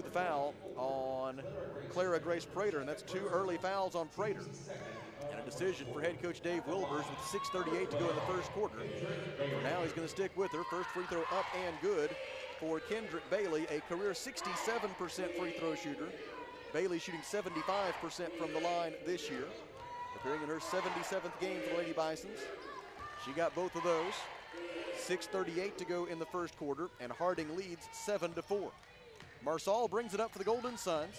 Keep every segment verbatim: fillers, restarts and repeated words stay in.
foul on Clara Grace Prater, and that's two early fouls on Prater. And a decision for head coach Dave Wilbers with six thirty-eight to go in the first quarter. For now, he's going to stick with her. First free throw up and good for Kendrick Bailey, a career sixty-seven percent free throw shooter. Bailey shooting seventy-five percent from the line this year, appearing in her seventy-seventh game for the Lady Bisons. She got both of those. six thirty-eight to go in the first quarter, and Harding leads seven to four. Marsal brings it up for the Golden Suns.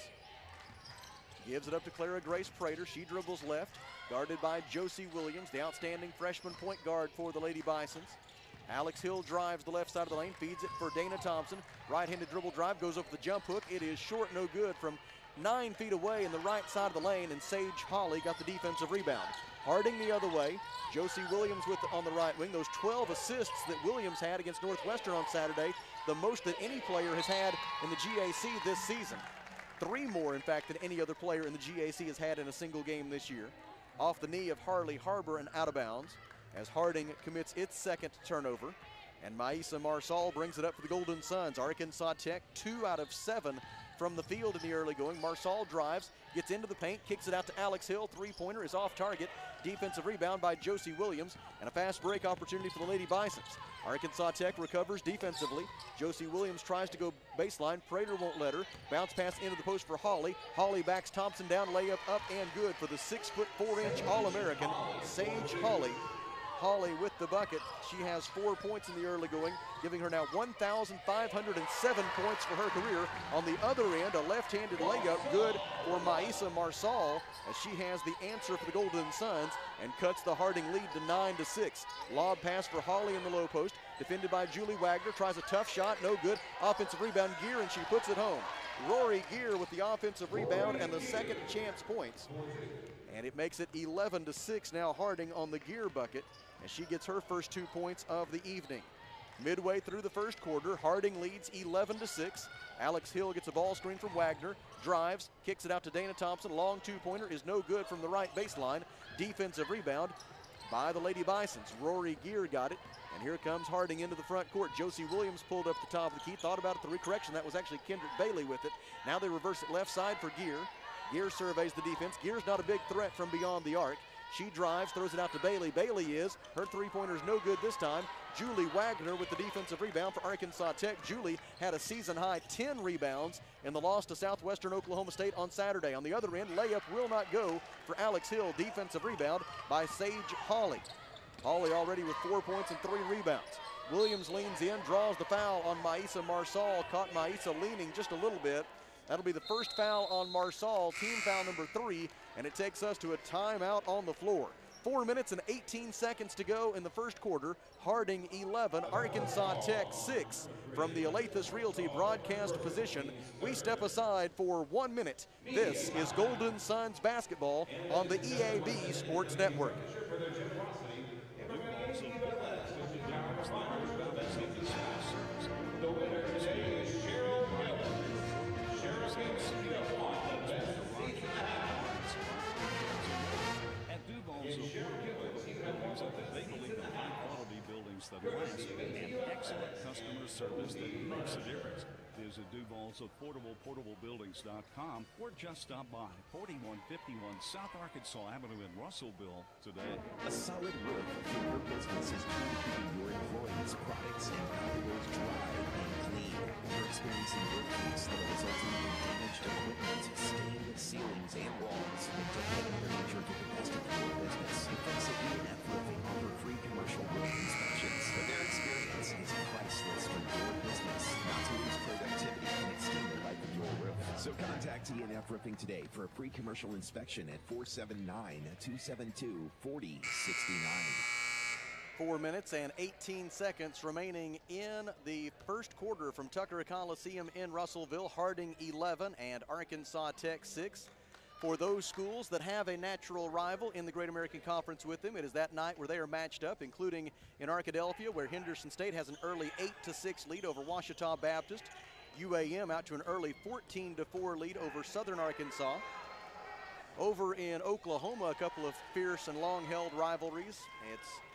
Gives it up to Clara Grace Prater. She dribbles left, guarded by Josie Williams, the outstanding freshman point guard for the Lady Bisons. Alex Hill drives the left side of the lane, feeds it for Dana Thompson. Right-handed dribble drive, goes up the jump hook. It is short, no good from nine feet away in the right side of the lane, and Sage Holly got the defensive rebound. Harding the other way. Josie Williams with the, on the right wing. Those twelve assists that Williams had against Northwestern on Saturday, the most that any player has had in the G A C this season. Three more, in fact, than any other player in the G A C has had in a single game this year. Off the knee of Harley Harbor and out of bounds as Harding commits its second turnover. And Maisa Marsal brings it up for the Golden Suns. Arkansas Tech, two out of seven from the field in the early going. Marsal drives, gets into the paint, kicks it out to Alex Hill. Three-pointer is off target. Defensive rebound by Josie Williams, and a fast break opportunity for the Lady Bisons. Arkansas Tech recovers defensively. Josie Williams tries to go baseline. Prater won't let her. Bounce pass into the post for Holly. Holly backs Thompson down, layup up and good for the six foot four inch All-American, Sage Holly. Holly with the bucket. She has four points in the early going, giving her now one thousand five hundred seven points for her career. On the other end, a left-handed layup good for Maisa Marsal, as she has the answer for the Golden Suns and cuts the Harding lead to nine to six. Lob pass for Holly in the low post, defended by Julie Wagner, tries a tough shot, no good. Offensive rebound, Gear, and she puts it home. Rory Gear with the offensive rebound and the second chance points. And it makes it eleven to six now. Harding on the Gear bucket, as she gets her first two points of the evening. Midway through the first quarter, Harding leads eleven to six. Alex Hill gets a ball screen from Wagner, drives, kicks it out to Dana Thompson. Long two-pointer is no good from the right baseline. Defensive rebound by the Lady Bisons. Rory Gear got it, and here comes Harding into the front court. Josie Williams pulled up the top of the key, thought about it, the recorrection. That was actually Kendrick Bailey with it. Now they reverse it left side for Gear. Gear surveys the defense. Gear's not a big threat from beyond the arc. She drives, throws it out to Bailey. Bailey is, her three-pointer is no good this time. Julie Wagner with the defensive rebound for Arkansas Tech. Julie had a season-high ten rebounds in the loss to Southwestern Oklahoma State on Saturday. On the other end, layup will not go for Alex Hill. Defensive rebound by Sage Holly. Holly already with four points and three rebounds. Williams leans in, draws the foul on Maisa Marsal. Caught Maisa leaning just a little bit. That'll be the first foul on Marsal, team foul number three, and it takes us to a timeout on the floor. Four minutes and eighteen seconds to go in the first quarter. Harding eleven, Arkansas Tech six. From the Alathus Realty broadcast position, we step aside for one minute. This is Golden Suns basketball on the E A B Sports Network. They believe in high-quality buildings that last and excellent customer service that makes a difference. Visit Duval's Affordable Portable Buildings dot com or just stop by forty-one fifty-one South Arkansas Avenue in Russellville today. A solid roof for your business is key to keeping your employees' products and valuables dry and clean. You're experiencing roof leaks that are resulting in damaged equipment, stained ceilings and walls. Don't let another nature get the best of your business. Folks at E and F Roofing offer free commercial roof inspections, but their experience is priceless for your business. Not to lose productivity and extend the life of your roof. So contact E and F Roofing today for a free commercial inspection at four seven nine, two seven two, four zero six nine. Four minutes and eighteen seconds remaining in the first quarter from Tucker Coliseum in Russellville. Harding eleven and Arkansas Tech six. For those schools that have a natural rival in the Great American Conference with them, it is that night where they are matched up, including in Arkadelphia, where Henderson State has an early eight to six lead over Ouachita Baptist. U A M out to an early fourteen to four lead over Southern Arkansas. Over in Oklahoma, a couple of fierce and long-held rivalries. It's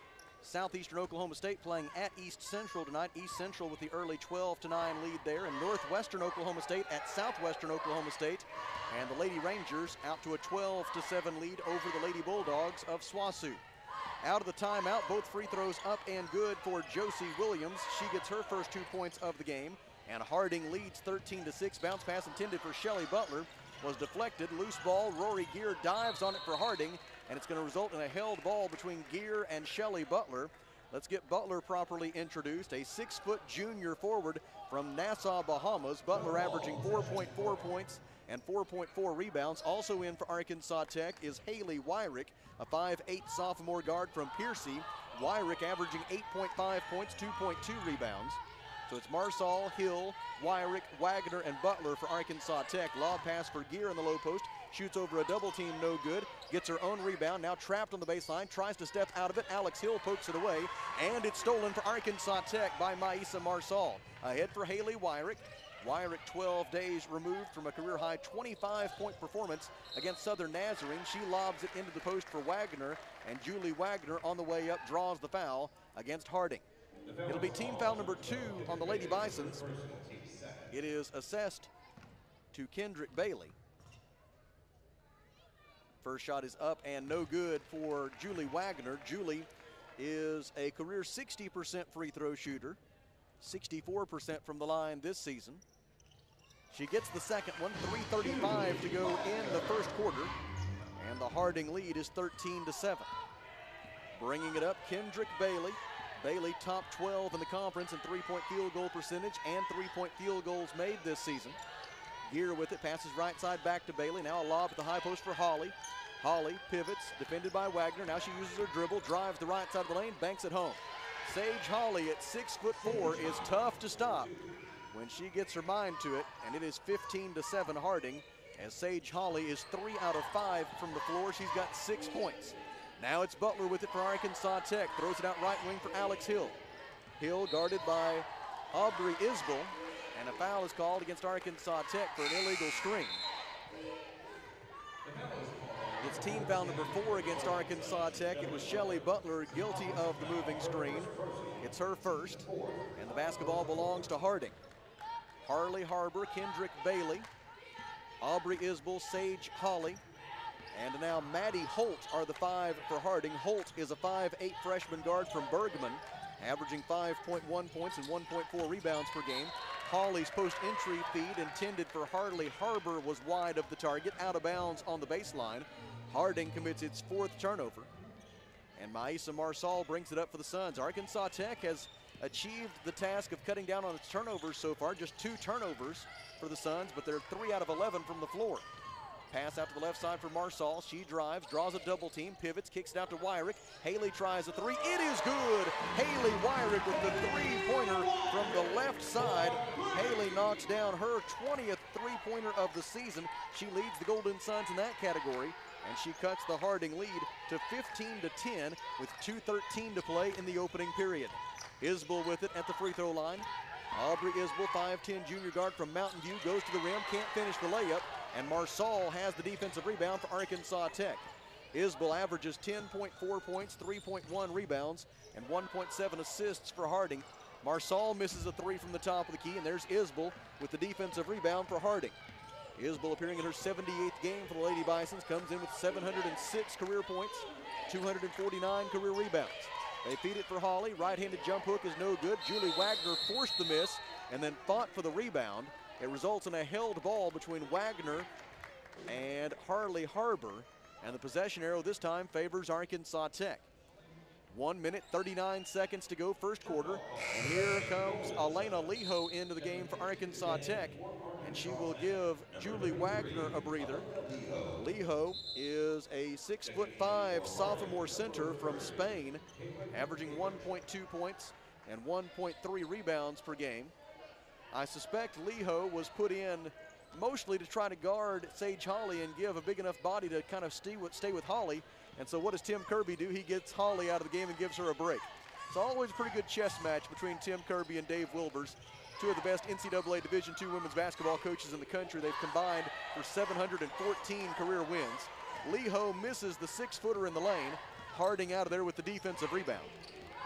Southeastern Oklahoma State playing at East Central tonight. East Central with the early twelve to nine lead there, and Northwestern Oklahoma State at Southwestern Oklahoma State. And the Lady Rangers out to a twelve to seven lead over the Lady Bulldogs of SWOSU. Out of the timeout, both free throws up and good for Josie Williams. She gets her first two points of the game. And Harding leads thirteen to six. Bounce pass intended for Shelly Butler was deflected. Loose ball. Rory Gear dives on it for Harding, and it's going to result in a held ball between Gear and Shelly Butler. Let's get Butler properly introduced. A six-foot junior forward from Nassau, Bahamas. Butler averaging four point four points and four point four rebounds. Also in for Arkansas Tech is Haley Wyrick, a five eight sophomore guard from Piercy. Wyrick averaging eight point five points, two point two rebounds. So it's Marsall, Hill, Wyrick, Wagner, and Butler for Arkansas Tech. Lob pass for Gear in the low post. Shoots over a double team, no good. Gets her own rebound, now trapped on the baseline. Tries to step out of it. Alex Hill pokes it away. And it's stolen for Arkansas Tech by Maisa Marsall. Ahead for Haley Wyrick. Wyrick twelve days removed from a career-high twenty-five point performance against Southern Nazarene. She lobs it into the post for Wagner, and Julie Wagner on the way up draws the foul against Harding. It'll be team foul number two on the Lady Bisons. It is assessed to Kendrick Bailey. First shot is up and no good for Julie Wagner. Julie is a career sixty percent free throw shooter, sixty-four percent from the line this season. She gets the second one, three thirty-five to go in the first quarter, and the Harding lead is thirteen to seven. Bringing it up, Kendrick Bailey. Bailey top twelve in the conference in three-point field goal percentage and three-point field goals made this season. Gear with it, passes right side back to Bailey. Now a lob at the high post for Holly. Holly pivots, defended by Wagner. Now she uses her dribble, drives the right side of the lane, banks it home. Sage Holly at six foot four is tough to stop when she gets her mind to it, and it is fifteen to seven Harding, as Sage Holly is three out of five from the floor. She's got six points. Now it's Butler with it for Arkansas Tech. Throws it out right wing for Alex Hill. Hill guarded by Aubrey Isbell, and a foul is called against Arkansas Tech for an illegal screen. It's team foul number four against Arkansas Tech. It was Shelly Butler guilty of the moving screen. It's her first, and the basketball belongs to Harding. Harley Harbor, Kendrick Bailey, Aubrey Isbell, Sage Holly, and now Maddie Holt are the five for Harding. Holt is a five eight freshman guard from Bergman, averaging five point one points and one point four rebounds per game. Holly's post-entry feed intended for Harley Harbor was wide of the target, out of bounds on the baseline. Harding commits its fourth turnover, and Maisa Marsall brings it up for the Suns. Arkansas Tech has achieved the task of cutting down on its turnovers so far, just two turnovers for the Suns, but they're three out of eleven from the floor. Pass out to the left side for Marsall. She drives, draws a double team, pivots, kicks it out to Wyrick. Haley tries a three. It is good. Haley Wyrick with the three-pointer from the left side. Haley knocks down her twentieth three-pointer of the season. She leads the Golden Suns in that category, and she cuts the Harding lead to fifteen to ten with two thirteen to play in the opening period. Isbell with it at the free throw line. Aubrey Isbell, five ten junior guard from Mountain View, goes to the rim, can't finish the layup, and Marsall has the defensive rebound for Arkansas Tech. Isbell averages ten point four points, three point one rebounds, and one point seven assists for Harding. Marsall misses a three from the top of the key, and there's Isbell with the defensive rebound for Harding. Isbell appearing in her seventy-eighth game for the Lady Bisons, comes in with seven hundred six career points, two hundred forty-nine career rebounds. They feed it for Holly. Right-handed jump hook is no good. Julie Wagner forced the miss and then fought for the rebound. It results in a held ball between Wagner and Harley Harbor, and the possession arrow this time favors Arkansas Tech. One minute, thirty-nine seconds to go, first quarter. And here comes Elena Leho into the game for Arkansas Tech, and she will give Julie Wagner a breather. Leho is a six foot five sophomore center from Spain, averaging one point two points and one point three rebounds per game. I suspect Leho was put in mostly to try to guard Sage Holly and give a big enough body to kind of stay with, stay with Holly. And so what does Tim Kirby do? He gets Holly out of the game and gives her a break. It's always a pretty good chess match between Tim Kirby and Dave Wilbers, two of the best N C double A Division two women's basketball coaches in the country. They've combined for seven hundred fourteen career wins. Leho misses the six-footer in the lane. Harding out of there with the defensive rebound.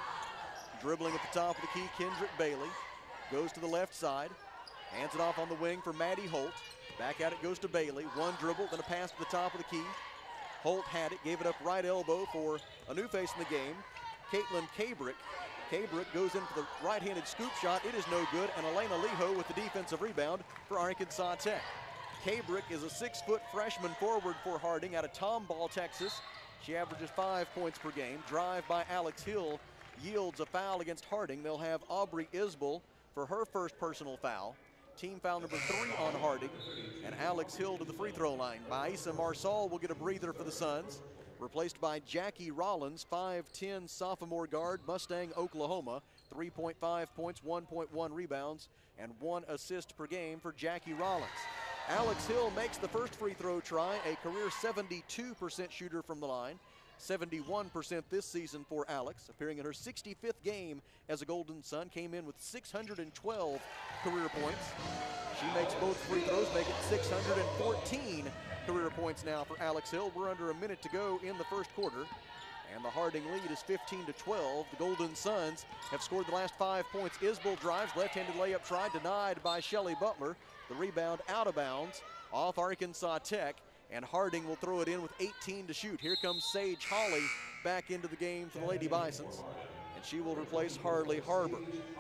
Dribbling at the top of the key, Kendrick Bailey. Goes to the left side. Hands it off on the wing for Maddie Holt. Back at it goes to Bailey. One dribble, then a pass to the top of the key. Holt had it, gave it up right elbow for a new face in the game, Caitlin Cabrick. Cabrick goes in for the right-handed scoop shot. It is no good, and Elena Leho with the defensive rebound for Arkansas Tech. Cabrick is a six-foot freshman forward for Harding out of Tomball, Texas. She averages five points per game. Drive by Alex Hill yields a foul against Harding. They'll have Aubrey Isbell for her first personal foul. Team foul number three on Harding, and Alex Hill to the free throw line. Maisa Marsal will get a breather for the Suns, replaced by Jackie Rollins, five ten sophomore guard, Mustang, Oklahoma. three point five points, one point one rebounds, and one assist per game for Jackie Rollins. Alex Hill makes the first free throw try, a career seventy-two percent shooter from the line. seventy-one percent this season for Alex, appearing in her sixty-fifth game as a Golden Sun, came in with six hundred twelve career points. She makes both free throws, make it six hundred fourteen career points now for Alex Hill. We're under a minute to go in the first quarter, and the Harding lead is fifteen to twelve. The Golden Suns have scored the last five points. Isbell drives, left-handed layup try, denied by Shelly Butler. The rebound out of bounds off Arkansas Tech, and Harding will throw it in with eighteen to shoot. Here comes Sage Hawley back into the game for the Lady Bisons, and she will replace Harley Harbor.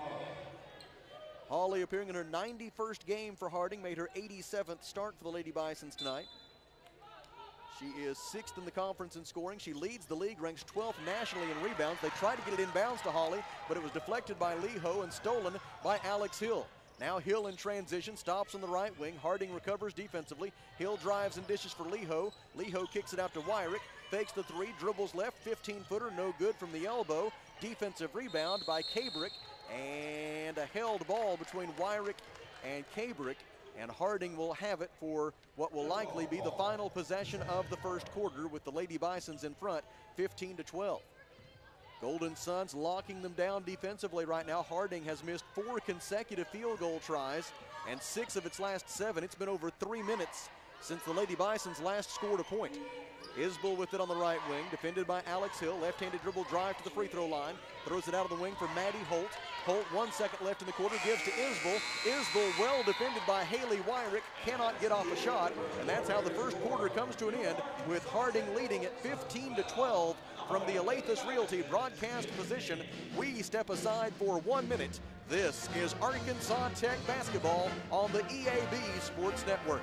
Hawley appearing in her ninety-first game for Harding, made her eighty-seventh start for the Lady Bisons tonight. She is sixth in the conference in scoring. She leads the league, ranks twelfth nationally in rebounds. They tried to get it inbounds to Hawley, but it was deflected by Leho and stolen by Alex Hill. Now Hill in transition, stops on the right wing. Harding recovers defensively. Hill drives and dishes for Leho. Leho kicks it out to Wyrick, fakes the three, dribbles left, fifteen footer, no good from the elbow. Defensive rebound by Cabrick, and a held ball between Wyrick and Cabrick, and Harding will have it for what will likely be the final possession of the first quarter, with the Lady Bisons in front, fifteen to twelve. Golden Suns locking them down defensively right now. Harding has missed four consecutive field goal tries and six of its last seven. It's been over three minutes since the Lady Bisons last scored a point. Isbell with it on the right wing, defended by Alex Hill. Left-handed dribble drive to the free throw line. Throws it out of the wing for Maddie Holt. Holt, one second left in the quarter, gives to Isbell. Isbell well defended by Haley Wyrick, cannot get off a shot, and that's how the first quarter comes to an end, with Harding leading at fifteen to twelve from the Alathus Realty broadcast position. We step aside for one minute. This is Arkansas Tech basketball on the E A B Sports Network.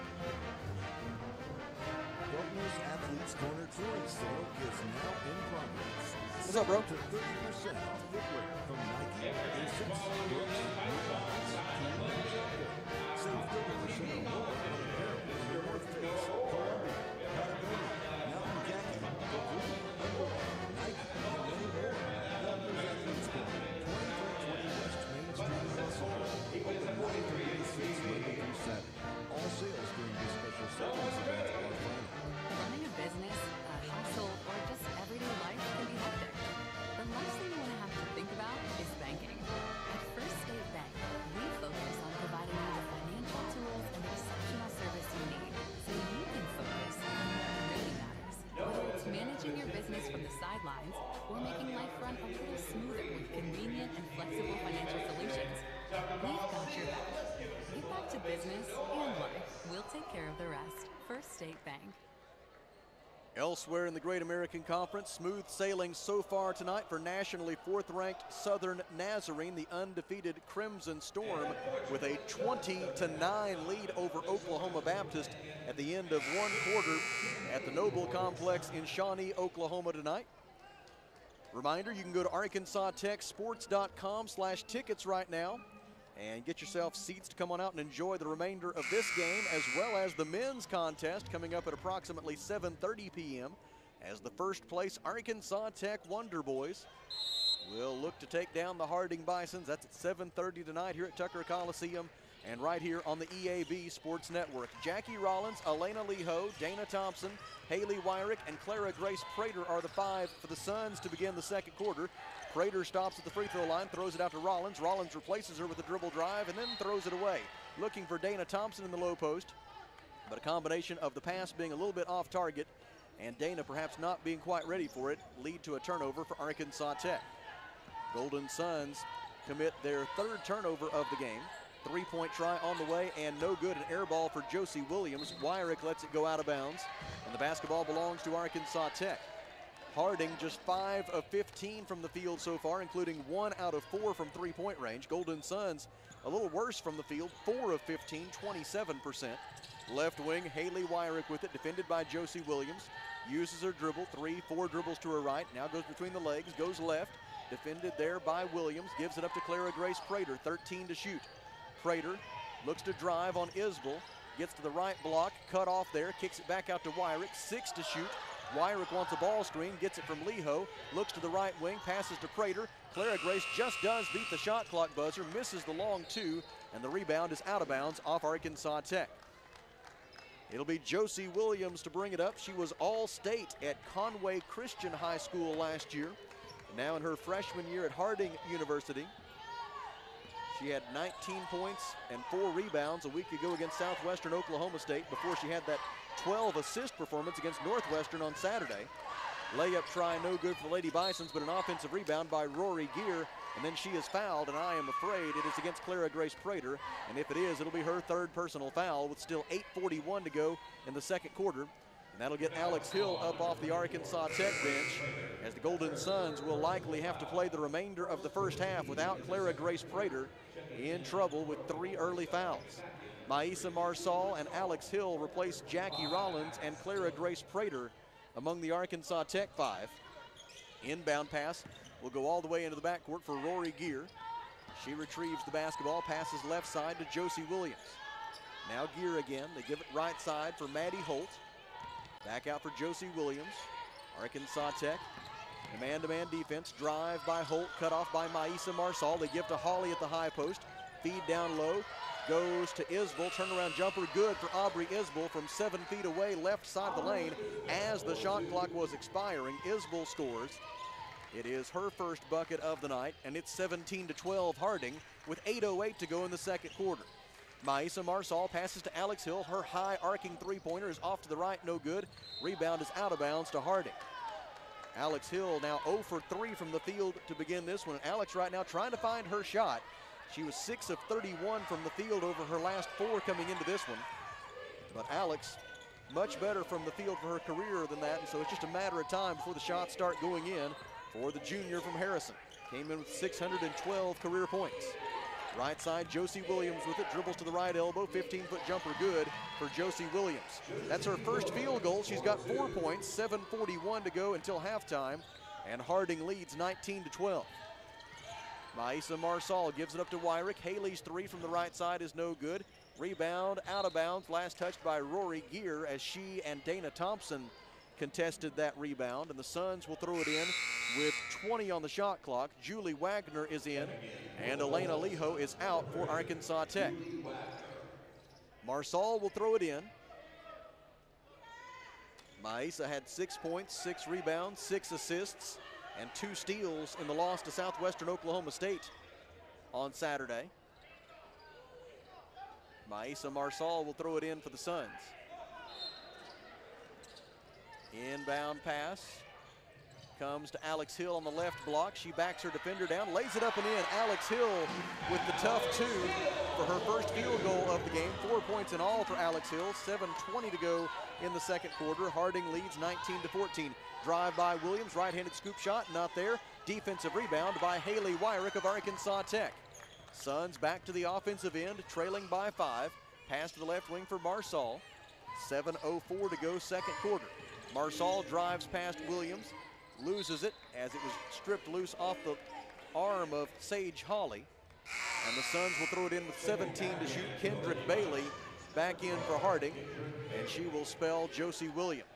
Gardner's Athletes Corner clearance sale is now in progress. What's up, bro? To thirty percent off footwear from Nike, Asics, Brooks, New Balance, Puma, and Jumbo. Save thirty percent or more on apparel from The North Face, Columbia, Patagonia, Mountain Khaki, Capri, Under Armour, Nike, and many more. Gardner's Athletes Corner, twenty-three twenty West Main Street, Russell. Open Monday through six, Monday through Saturday. All sales during this special savings event are final. Running a business, a household, or just everyday life can be hectic. The last thing you want to have to think about is banking. At First State Bank, we focus on providing you the financial tools and exceptional service you need so you can focus on what really matters. Whether it's managing your business from the sidelines or making life run a little smoother with convenient and flexible financial solutions, we've got your back. Get back to business and life. We'll take care of the rest. First State Bank. Elsewhere in the Great American Conference, smooth sailing so far tonight for nationally fourth-ranked Southern Nazarene, the undefeated Crimson Storm, with a twenty to nine lead over Oklahoma Baptist at the end of one quarter at the Noble Complex in Shawnee, Oklahoma tonight. Reminder, you can go to arkansas tech sports dot com slash tickets right now and get yourself seats to come on out and enjoy the remainder of this game, as well as the men's contest coming up at approximately seven thirty p m as the first place Arkansas Tech Wonder Boys will look to take down the Harding Bisons. That's at seven thirty tonight here at Tucker Coliseum and right here on the E A B Sports Network. Jackie Rollins, Elena Leho, Dana Thompson, Haley Wyrick, and Clara Grace Prater are the five for the Suns to begin the second quarter. Prater stops at the free throw line, throws it out to Rollins. Rollins replaces her with a dribble drive and then throws it away. Looking for Dana Thompson in the low post, but a combination of the pass being a little bit off target and Dana perhaps not being quite ready for it lead to a turnover for Arkansas Tech. Golden Suns commit their third turnover of the game. Three-point try on the way and no good. An air ball for Josie Williams. Wyrick lets it go out of bounds, and the basketball belongs to Arkansas Tech. Harding just five of fifteen from the field so far, including one out of four from three-point range. Golden Suns a little worse from the field, four of fifteen, twenty-seven percent. Left wing, Haley Wyrick with it, defended by Josie Williams. Uses her dribble, three, four dribbles to her right. Now goes between the legs, goes left. Defended there by Williams. Gives it up to Clara Grace Prater, thirteen to shoot. Prater looks to drive on Isbell. Gets to the right block, cut off there. Kicks it back out to Wyrick, six to shoot. Wyrick wants a ball screen, gets it from Leho. Looks to the right wing, passes to Prater. Clara Grace just does beat the shot clock buzzer, misses the long two, and the rebound is out of bounds off Arkansas Tech. It'll be Josie Williams to bring it up. She was All-State at Conway Christian High School last year. Now in her freshman year at Harding University. She had nineteen points and four rebounds a week ago against Southwestern Oklahoma State before she had that twelve assist performance against Northwestern on Saturday. Layup try no good for the Lady Bisons, but an offensive rebound by Rory Gear, and then she is fouled, and I am afraid it is against Clara Grace Prater, and if it is, it'll be her third personal foul with still eight forty-one to go in the second quarter. And that'll get Alex Hill up off the Arkansas Tech bench, as the Golden Suns will likely have to play the remainder of the first half without Clara Grace Prater, in trouble with three early fouls. Maisa Marsal and Alex Hill replace Jackie Rollins and Clara Grace Prater among the Arkansas Tech five. Inbound pass will go all the way into the backcourt for Rory Gear. She retrieves the basketball, passes left side to Josie Williams. Now Gear again. They give it right side for Maddie Holt. Back out for Josie Williams. Arkansas Tech, a man-to-man defense. Drive by Holt, cut off by Maisa Marsal. They give to Hawley at the high post. Feed down low. Goes to Isbell, turnaround jumper good for Aubrey Isbell from seven feet away, left side of the lane. As the shot clock was expiring, Isbell scores. It is her first bucket of the night, and it's seventeen to twelve Harding with eight oh eight to go in the second quarter. Maisa Marsal passes to Alex Hill. Her high arcing three-pointer is off to the right, no good. Rebound is out of bounds to Harding. Alex Hill now oh for three from the field to begin this one. Alex right now trying to find her shot. She was six of thirty-one from the field over her last four coming into this one. But Alex, much better from the field for her career than that, and so it's just a matter of time before the shots start going in for the junior from Harrison. Came in with six hundred twelve career points. Right side, Josie Williams with it, dribbles to the right elbow, fifteen-foot jumper good for Josie Williams. That's her first field goal. She's got four points, seven forty-one to go until halftime, and Harding leads nineteen to twelve. Maisa Marsal gives it up to Wyrick. Haley's three from the right side is no good. Rebound out of bounds, last touched by Rory Gear as she and Dana Thompson contested that rebound, and the Suns will throw it in with twenty on the shot clock. Julie Wagner is in, and Elena Leho is out for Arkansas Tech. Marsal will throw it in. Maisa had six points, six rebounds, six assists, and two steals in the loss to Southwestern Oklahoma State on Saturday. Maisa Marsal will throw it in for the Suns. Inbound pass comes to Alex Hill on the left block. She backs her defender down, lays it up and in. Alex Hill with the tough two for her first field goal of the game. Four points in all for Alex Hill. seven twenty to go in the second quarter. Harding leads nineteen to fourteen. Drive by Williams, right-handed scoop shot, not there. Defensive rebound by Haley Wyrick of Arkansas Tech. Suns back to the offensive end, trailing by five. Pass to the left wing for Marsal. seven oh four to go second quarter. Marsal drives past Williams, loses it as it was stripped loose off the arm of Sage Hawley. And the Suns will throw it in with seventeen to shoot. Kendrick Bailey back in for Harding, and she will spell Josie Williams.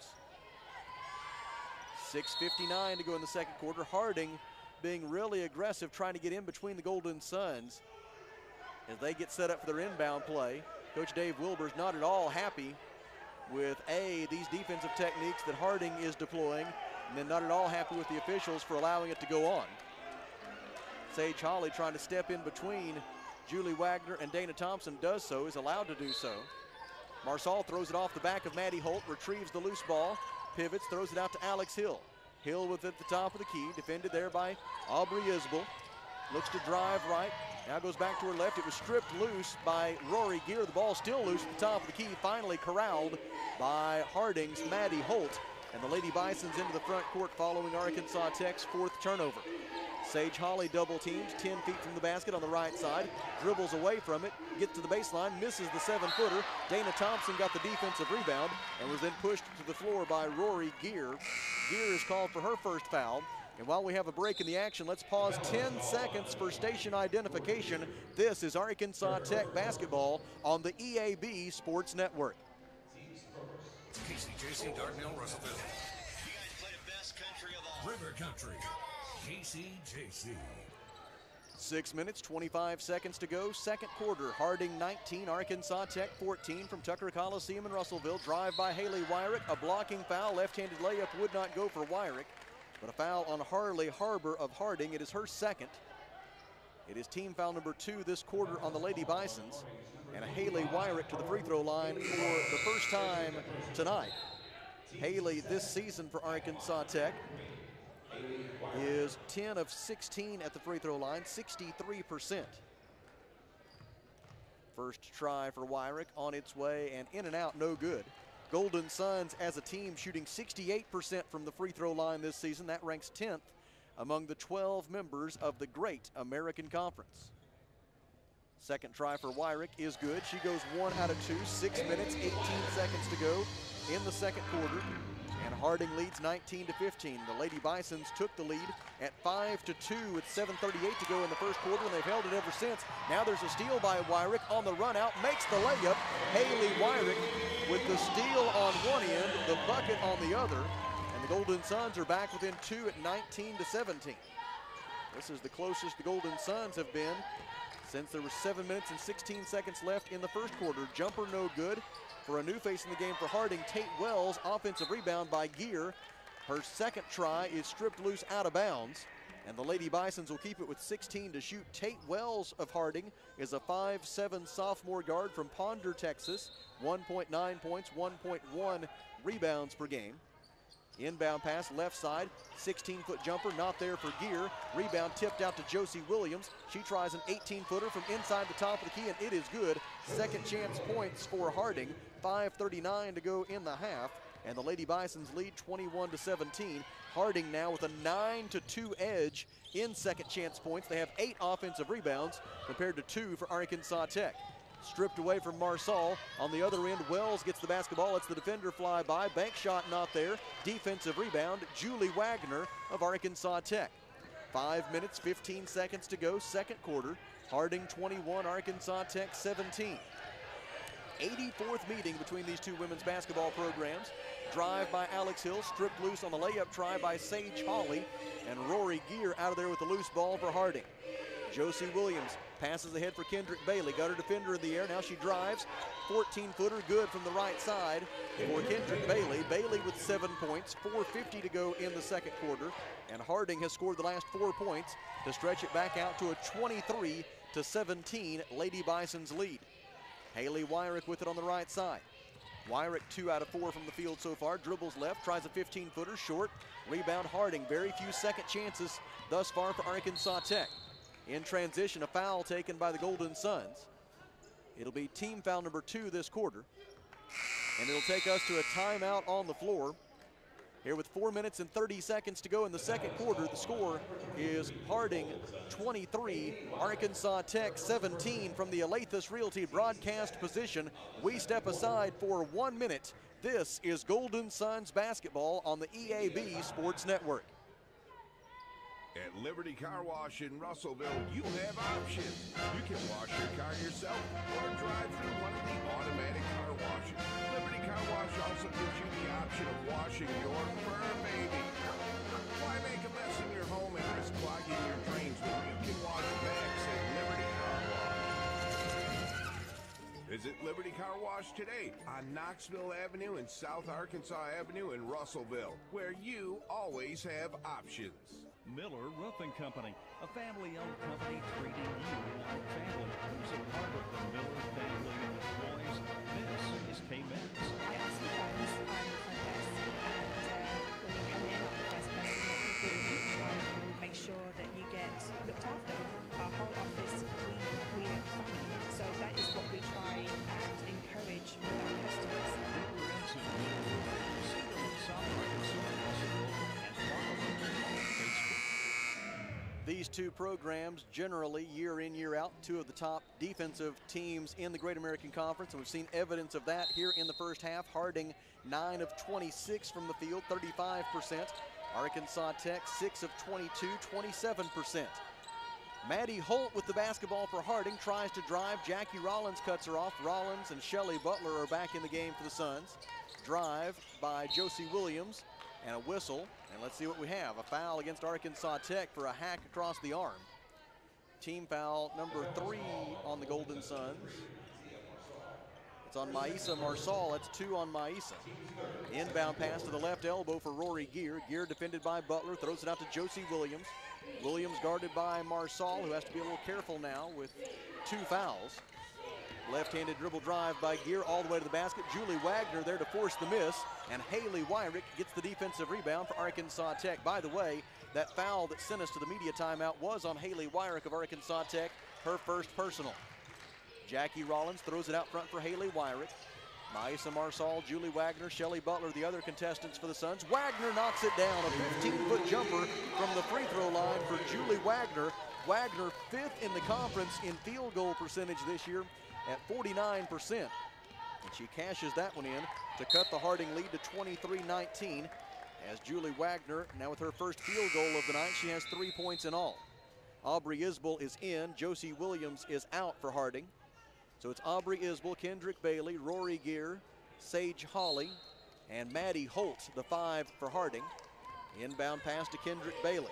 six fifty-nine to go in the second quarter. Harding being really aggressive, trying to get in between the Golden Suns as they get set up for their inbound play. Coach Dave Wilbur's not at all happy with A, these defensive techniques that Harding is deploying, and then not at all happy with the officials for allowing it to go on. Sage Hawley trying to step in between Julie Wagner, and Dana Thompson does so, is allowed to do so. Marsal throws it off the back of Maddie Holt, retrieves the loose ball, pivots, throws it out to Alex Hill. Hill with it at the top of the key, defended there by Aubrey Isbell. looks to drive right. Now goes back to her left. It was stripped loose by Rory Gear. The ball still loose at the top of the key. Finally corralled by Harding's Maddie Holt. And the Lady Bisons into the front court following Arkansas Tech's fourth turnover. Sage Holly double teams, ten feet from the basket on the right side, dribbles away from it, gets to the baseline, misses the seven-footer. Dana Thompson got the defensive rebound and was then pushed to the floor by Rory Gear. Gear is called for her first foul. And while we have a break in the action, let's pause ten seconds for station identification. This is Arkansas Tech basketball on the E A B Sports Network. K C J C, Dardanelle, Russellville. You guys play the best country of all. River Country, K C J C. Six minutes, twenty-five seconds to go. Second quarter, Harding nineteen, Arkansas Tech fourteen from Tucker Coliseum in Russellville. Drive by Haley Wyrick, a blocking foul. Left-handed layup would not go for Wyrick, but a foul on Harley Harbor of Harding. It is her second. It is team foul number two this quarter on the Lady Bisons. And a Haley Wyrick to the free throw line for the first time tonight. Haley this season for Arkansas Tech is ten of sixteen at the free throw line, sixty-three percent. First try for Wyrick on its way and in and out, no good. Golden Suns as a team shooting sixty-eight percent from the free throw line this season. That ranks tenth among the twelve members of the Great American Conference. Second try for Wyrick is good. She goes one out of two, six minutes, eighteen seconds to go in the second quarter. And Harding leads nineteen to fifteen. The Lady Bisons took the lead at five to two with seven thirty-eight to go in the first quarter, and they've held it ever since. Now there's a steal by Wyrick on the run out, makes the layup. Haley Wyrick with the steal on one end, the bucket on the other, and the Golden Suns are back within two at nineteen to seventeen. This is the closest the Golden Suns have been since there were seven minutes and sixteen seconds left in the first quarter. Jumper no good. For a new face in the game for Harding, Tate Wells, offensive rebound by Gear. Her second try is stripped loose out of bounds, and the Lady Bisons will keep it with sixteen to shoot. Tate Wells of Harding is a five seven sophomore guard from Ponder, Texas. one point nine points, one point one rebounds per game. Inbound pass left side, sixteen-foot jumper, not there for Gear. Rebound tipped out to Josie Williams. She tries an eighteen-footer from inside the top of the key, and it is good. Second chance points for Harding. five thirty-nine to go in the half, and the Lady Bisons lead twenty-one to seventeen. Harding now with a nine to two edge in second chance points. They have eight offensive rebounds compared to two for Arkansas Tech. Stripped away from Marsal. On the other end, Wells gets the basketball. It's the defender fly by. Bank shot not there. Defensive rebound, Julie Wagner of Arkansas Tech. Five minutes, fifteen seconds to go, second quarter. Harding twenty-one, Arkansas Tech seventeen. eighty-fourth meeting between these two women's basketball programs. Drive by Alex Hill, stripped loose on the layup try by Sage Hawley, and Rory Gear out of there with the loose ball for Harding. Josie Williams passes ahead for Kendrick Bailey. Got her defender in the air. Now she drives. fourteen-footer good from the right side for Kendrick Bailey. Bailey with seven points. four fifty to go in the second quarter. And Harding has scored the last four points to stretch it back out to a twenty-three to seventeen Lady Bisons lead. Haley Wyrick with it on the right side. Wyrick two out of four from the field so far. Dribbles left, tries a fifteen-footer, short. Rebound Harding. Very few second chances thus far for Arkansas Tech. In transition, a foul taken by the Golden Suns. It'll be team foul number two this quarter. And it'll take us to a timeout on the floor. Here with four minutes and thirty seconds to go in the second quarter, the score is Harding twenty-three, Arkansas Tech seventeen. From the Alathus Realty broadcast position, we step aside for one minute. This is Golden Suns basketball on the E A B Sports Network. At Liberty Car Wash in Russellville, you have options. You can wash your car yourself or drive through one of the automatic car washes. Liberty Car Wash also gives you the option of washing your fur baby. Why make a mess in your home and risk clogging your drains when you can wash bags at Liberty Car Wash? Visit Liberty Car Wash today on Knoxville Avenue and South Arkansas Avenue in Russellville, where you always have options. Miller Roofing Company, a family-owned company treating you like family. Who's a part of the Miller family of employees? This is K-Benz. Yes, you guys are fantastic. And uh, when you come in, the first person that we do, we try and make sure that you get looked after. These two programs generally year in, year out, two of the top defensive teams in the Great American Conference, and we've seen evidence of that here in the first half. Harding nine of twenty-six from the field, thirty-five percent. Arkansas Tech six of twenty-two, twenty-seven percent. Maddie Holt with the basketball for Harding, tries to drive. Jackie Rollins cuts her off. Rollins and Shelly Butler are back in the game for the Suns. Drive by Josie Williams and a whistle. And let's see what we have. A foul against Arkansas Tech for a hack across the arm. Team foul number three on the Golden Suns. It's on Maisa Marsal. That's two on Maisa. Inbound pass to the left elbow for Rory Gear. Gear defended by Butler. Throws it out to Josie Williams. Williams guarded by Marsal, who has to be a little careful now with two fouls. Left-handed dribble drive by Gear all the way to the basket. Julie Wagner there to force the miss. And Haley Wyrick gets the defensive rebound for Arkansas Tech. By the way, that foul that sent us to the media timeout was on Haley Wyrick of Arkansas Tech, her first personal. Jackie Rollins throws it out front for Haley Wyrick. Maisa Marsal, Julie Wagner, Shelly Butler, the other contestants for the Suns. Wagner knocks it down, a fifteen-foot jumper from the free throw line for Julie Wagner. Wagner fifth in the conference in field goal percentage this year at forty-nine percent. And she cashes that one in to cut the Harding lead to twenty-three nineteen. As Julie Wagner, now with her first field goal of the night, she has three points in all. Aubrey Isbell is in, Josie Williams is out for Harding. So it's Aubrey Isbell, Kendrick Bailey, Rory Gear, Sage Hawley, and Maddie Holt, the five for Harding. Inbound pass to Kendrick Bailey.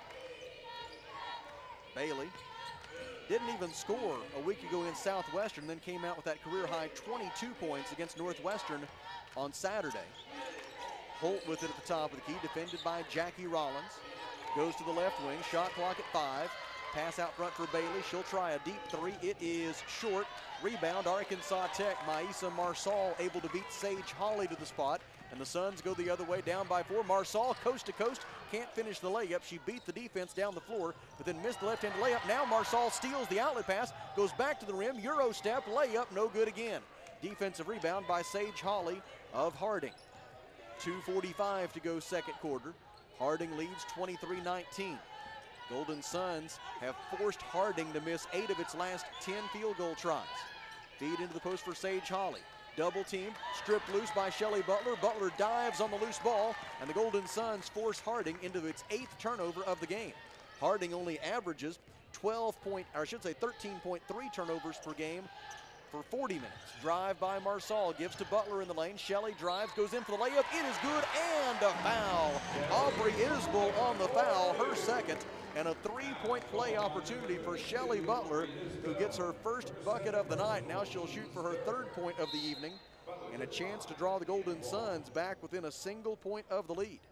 Bailey didn't even score a week ago in Southwestern, then came out with that career-high twenty-two points against Northwestern on Saturday. Holt with it at the top of the key, defended by Jackie Rollins. Goes to the left wing, shot clock at five. Pass out front for Bailey. She'll try a deep three. It is short. Rebound, Arkansas Tech. Maisa Marsal able to beat Sage Hawley to the spot. And the Suns go the other way, down by four. Marsal, coast to coast, can't finish the layup. She beat the defense down the floor, but then missed the left-hand layup. Now Marsal steals the outlet pass, goes back to the rim, Euro step, layup, no good again. Defensive rebound by Sage Hawley of Harding. two forty-five to go second quarter. Harding leads twenty-three nineteen. Golden Suns have forced Harding to miss eight of its last ten field goal tries. Feed into the post for Sage Hawley. Double team, stripped loose by Shelly Butler. Butler dives on the loose ball, and the Golden Suns force Harding into its eighth turnover of the game. Harding only averages twelve point, or I should say thirteen point three turnovers per game for forty minutes. Drive by Marsal, gives to Butler in the lane. Shelley drives, goes in for the layup. It is good, and a foul. Aubrey Isbell on the foul, her second, and a three-point play opportunity for Shelly Butler, who gets her first bucket of the night. Now she'll shoot for her third point of the evening, and a chance to draw the Golden Suns back within a single point of the lead.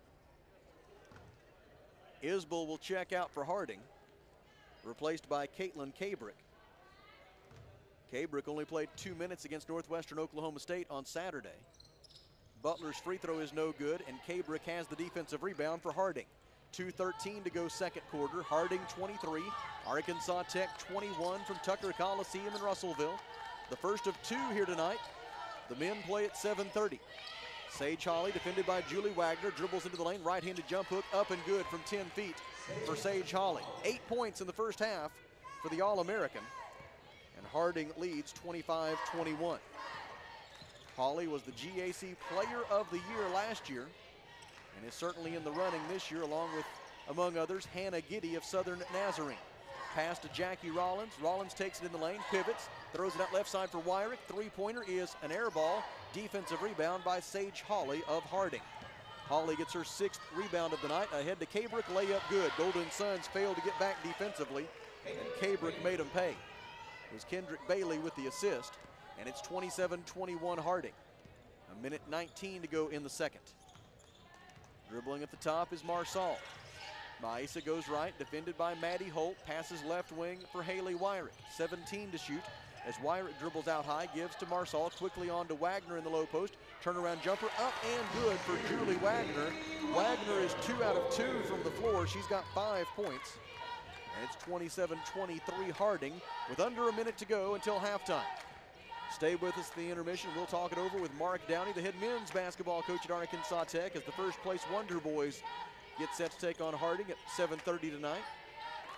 Isbell will check out for Harding, replaced by Caitlin Cabrick. Cabrick only played two minutes against Northwestern Oklahoma State on Saturday. Butler's free throw is no good, and Cabrick has the defensive rebound for Harding. two thirteen to go second quarter. Harding twenty-three, Arkansas Tech twenty-one from Tucker Coliseum in Russellville. The first of two here tonight. The men play at seven thirty. Sage Hawley, defended by Julie Wagner, dribbles into the lane, right-handed jump hook, up and good from ten feet for Sage Hawley. Eight points in the first half for the All-American, and Harding leads twenty-five twenty-one. Hawley was the G A C Player of the Year last year, and is certainly in the running this year, along with, among others, Hannah Giddy of Southern Nazarene. Pass to Jackie Rollins. Rollins takes it in the lane, pivots, throws it out left side for Wyrick. Three-pointer is an air ball. Defensive rebound by Sage Hawley of Harding. Hawley gets her sixth rebound of the night. Ahead to Cabrick, layup good. Golden Suns failed to get back defensively, and Cabrick made them pay. It was Kendrick Bailey with the assist, and it's twenty-seven twenty-one Harding. A minute nineteen to go in the second. Dribbling at the top is Marsal. Maisa goes right, defended by Maddie Holt. Passes left wing for Haley Wyrick. seventeen to shoot as Wyrick dribbles out high, gives to Marsal. Quickly on to Wagner in the low post. Turnaround jumper up and good for Julie Wagner. Wagner is two out of two from the floor. She's got five points. And it's twenty-seven twenty-three Harding with under a minute to go until halftime. Stay with us at the intermission. We'll talk it over with Mark Downey, the head men's basketball coach at Arkansas Tech, as the first place Wonder Boys get set to take on Harding at seven thirty tonight.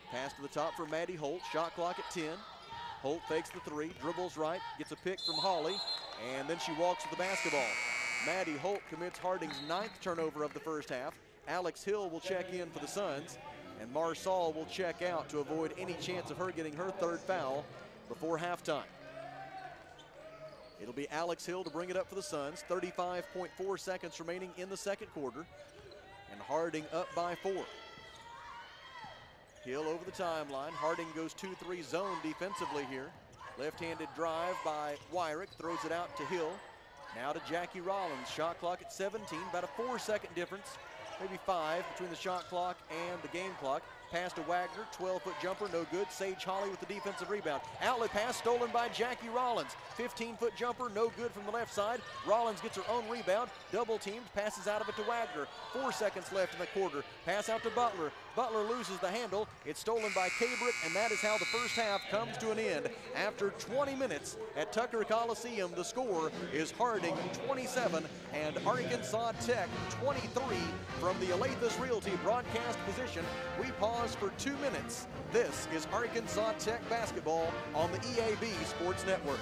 Pass to the top for Maddie Holt. Shot clock at ten. Holt fakes the three, dribbles right, gets a pick from Holly, and then she walks with the basketball. Maddie Holt commits Harding's ninth turnover of the first half. Alex Hill will check in for the Suns, and Marsall will check out to avoid any chance of her getting her third foul before halftime. It'll be Alex Hill to bring it up for the Suns. thirty-five point four seconds remaining in the second quarter, and Harding up by four. Hill over the timeline. Harding goes two three zone defensively here. Left-handed drive by Wyrick, throws it out to Hill. Now to Jackie Rollins. Shot clock at seventeen, about a four-second difference, maybe five between the shot clock and the game clock. Pass to Wagner, twelve-foot jumper, no good. Sage Holly with the defensive rebound. Outlet pass stolen by Jackie Rollins. fifteen-foot jumper, no good from the left side. Rollins gets her own rebound, double-teamed, passes out of it to Wagner. Four seconds left in the quarter. Pass out to Butler. Butler loses the handle. It's stolen by Cabrick, and that is how the first half comes to an end. After twenty minutes at Tucker Coliseum, the score is Harding twenty-seven and Arkansas Tech twenty-three. From the Alathus Realty broadcast position, we pause for two minutes. This is Arkansas Tech basketball on the E A B Sports Network.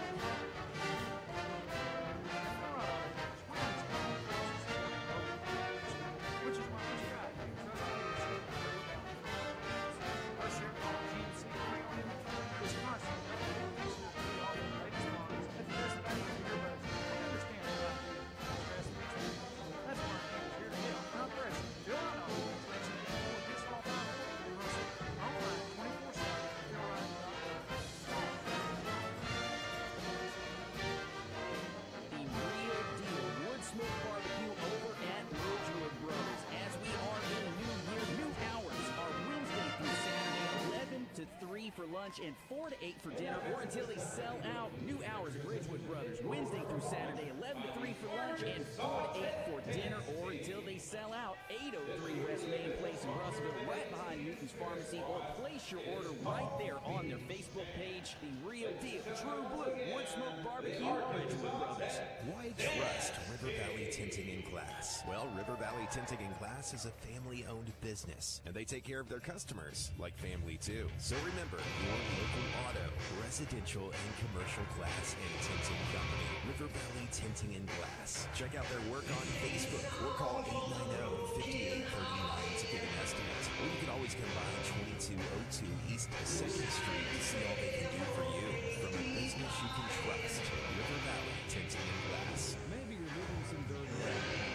For lunch and four to eight for dinner, or until they sell out. New hours, Bridgewood Brothers, Wednesday through Saturday, eleven to three for lunch and four to eight for dinner, or until they sell out. eight oh three West Main Place in Russellville, right behind Newton's Pharmacy, or place your order right there on their Facebook page. The Real Deal, True Blue, Wood Smoke Barbecue, Bridgewood Brothers. Why trust River Valley Tinting and Glass? Well, River Valley Tinting and Glass is a family-owned business, and they take care of their customers like family too. So remember, your local auto, residential, and commercial glass and tinting company, River Valley Tinting and Glass. Check out their work on Facebook or call eight nine zero, five eight three nine to get an estimate. Or you can always come by twenty-two oh two East second Street to see all they can do for you. From a business you can trust, River Valley Tinting and Glass. Maybe you're moving some dirt around.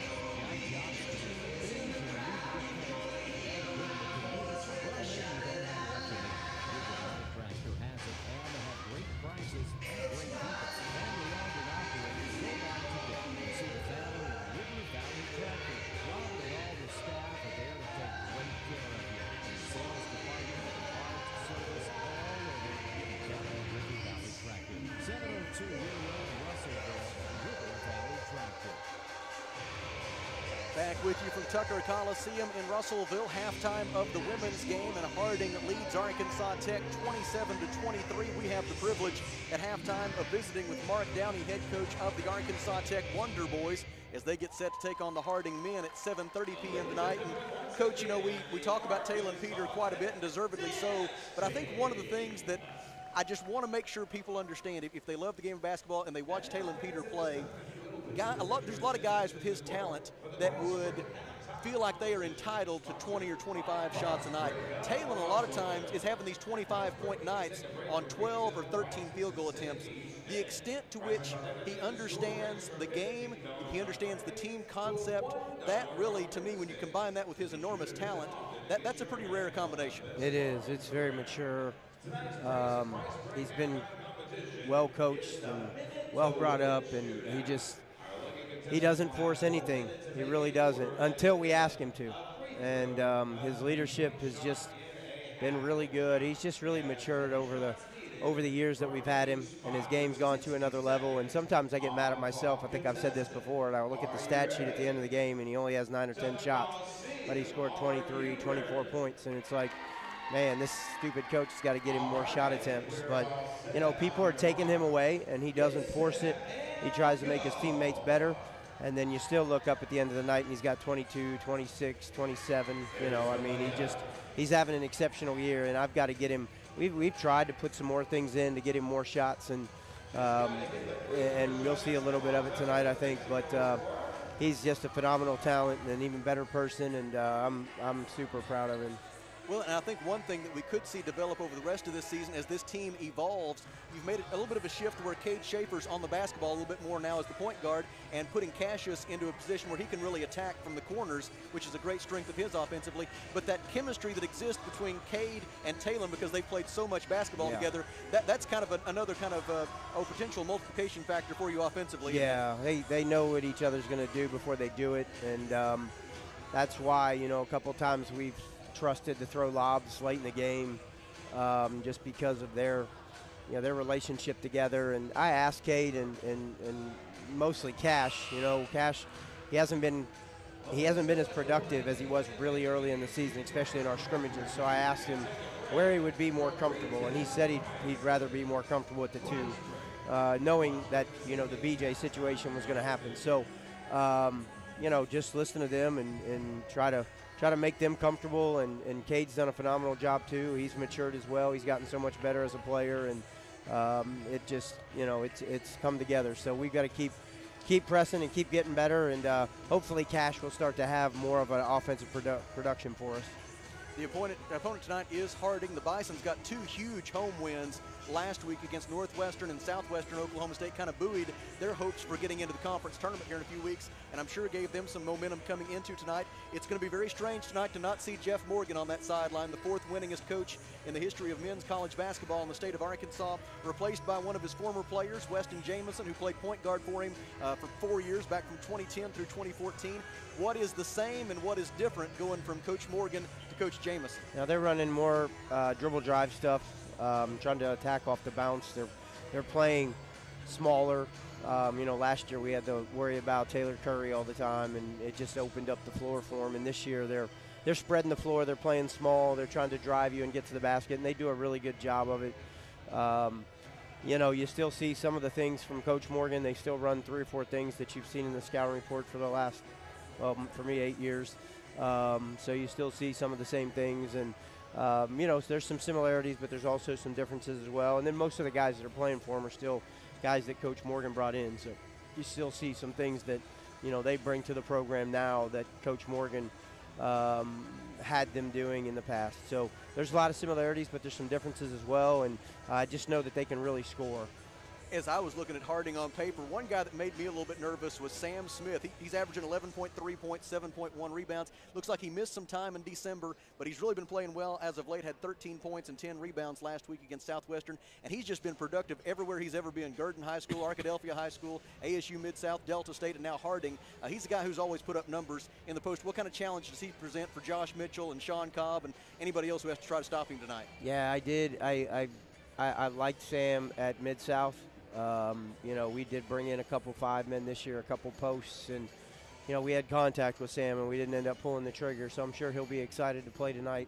Back with you from Tucker Coliseum in Russellville. Halftime of the women's game, and Harding leads Arkansas Tech twenty-seven to twenty-three. We have the privilege at halftime of visiting with Mark Downey, head coach of the Arkansas Tech Wonder Boys, as they get set to take on the Harding men at seven thirty p m tonight. And Coach, you know, we, we talk about Taylor Peter quite a bit, and deservedly so, but I think one of the things that I just want to make sure people understand, if, if they love the game of basketball and they watch Taylor Peter play, guy, a lot, there's a lot of guys with his talent that would feel like they are entitled to twenty or twenty-five shots a night. Taylor, a lot of times, is having these twenty-five point nights on twelve or thirteen field goal attempts. The extent to which he understands the game, he understands the team concept, that really, to me, when you combine that with his enormous talent, that, that's a pretty rare combination. It is. It's very mature. Um, he's been well coached and well brought up, and he just he doesn't force anything. He really doesn't, until we ask him to. And um, his leadership has just been really good. He's just really matured over the over the years that we've had him, and his game's gone to another level. And sometimes I get mad at myself. I think I've said this before, and I look at the stat sheet at the end of the game, and he only has nine or ten shots, but he scored twenty-three, twenty-four points, and it's like, man, this stupid coach has got to get him more shot attempts. But, you know, people are taking him away, and he doesn't force it. He tries to make his teammates better. And then you still look up at the end of the night and he's got twenty-two, twenty-six, twenty-seven. You know, I mean, he just, he's having an exceptional year, and I've got to get him, we've, we've tried to put some more things in to get him more shots, and um, and you'll see a little bit of it tonight, I think. But uh, he's just a phenomenal talent and an even better person, and uh, I'm, I'm super proud of him. Well, and I think one thing that we could see develop over the rest of this season as this team evolves, you've made it a little bit of a shift where Cade Schaefer's on the basketball a little bit more now as the point guard, and putting Cassius into a position where he can really attack from the corners, which is a great strength of his offensively. But that chemistry that exists between Cade and Talon, because they've played so much basketball yeah. together, that, that's kind of a, another kind of uh, a potential multiplication factor for you offensively. Yeah, they, they know what each other's going to do before they do it, and um, that's why, you know, a couple times we've trusted to throw lobs late in the game, um, just because of their, you know, their relationship together. And I asked Cade and, and, and mostly Cash. You know, Cash, he hasn't been he hasn't been as productive as he was really early in the season, especially in our scrimmages. So I asked him where he would be more comfortable, and he said he'd, he'd rather be more comfortable with the two, uh, knowing that, you know, the B J situation was going to happen. So, um, you know, just listen to them and, and try to try to make them comfortable, and, and Cade's done a phenomenal job too. He's matured as well. He's gotten so much better as a player, and um, it just, you know, it's it's come together. So we've got to keep keep pressing and keep getting better, and uh, hopefully Cash will start to have more of an offensive produ production for us. The opponent, opponent tonight is Harding. The Bisons got two huge home wins last week against Northwestern and Southwestern. Oklahoma State kind of buoyed their hopes for getting into the conference tournament here in a few weeks, and I'm sure gave them some momentum coming into tonight. It's going to be very strange tonight to not see Jeff Morgan on that sideline, the fourth winningest coach in the history of men's college basketball in the state of Arkansas, replaced by one of his former players, Weston Jamison, who played point guard for him uh, for four years, back from twenty ten through twenty fourteen. What is the same and what is different going from Coach Morgan to Coach Jamison? Now they're running more uh, dribble drive stuff, um, trying to attack off the bounce. They're they're playing smaller. Um, you know, last year we had to worry about Taylor Curry all the time, and it just opened up the floor for them. And this year they're they're spreading the floor. They're playing small. They're trying to drive you and get to the basket, and they do a really good job of it. Um, you know, you still see some of the things from Coach Morgan. They still run three or four things that you've seen in the scouting report for the last, well, for me, eight years. Um, so you still see some of the same things, and um, you know, there's some similarities, but there's also some differences as well. And then most of the guys that are playing for him are still guys that Coach Morgan brought in. So you still see some things that, you know, they bring to the program now that Coach Morgan um, had them doing in the past. So there's a lot of similarities, but there's some differences as well. And I uh, just know that they can really score. As I was looking at Harding on paper, one guy that made me a little bit nervous was Sam Smith. He, he's averaging eleven point three points, seven point one rebounds. Looks like he missed some time in December, but he's really been playing well as of late. Had thirteen points and ten rebounds last week against Southwestern, and he's just been productive everywhere he's ever been. Gurdon High School, Arkadelphia High School, A S U Mid-South, Delta State, and now Harding. Uh, he's a guy who's always put up numbers in the post. What kind of challenge does he present for Josh Mitchell and Sean Cobb and anybody else who has to try to stop him tonight? Yeah, I did. I, I, I, I liked Sam at Mid-South. Um, you know, we did bring in a couple five men this year, a couple posts, and, you know, we had contact with Sam, and we didn't end up pulling the trigger, so I'm sure he'll be excited to play tonight.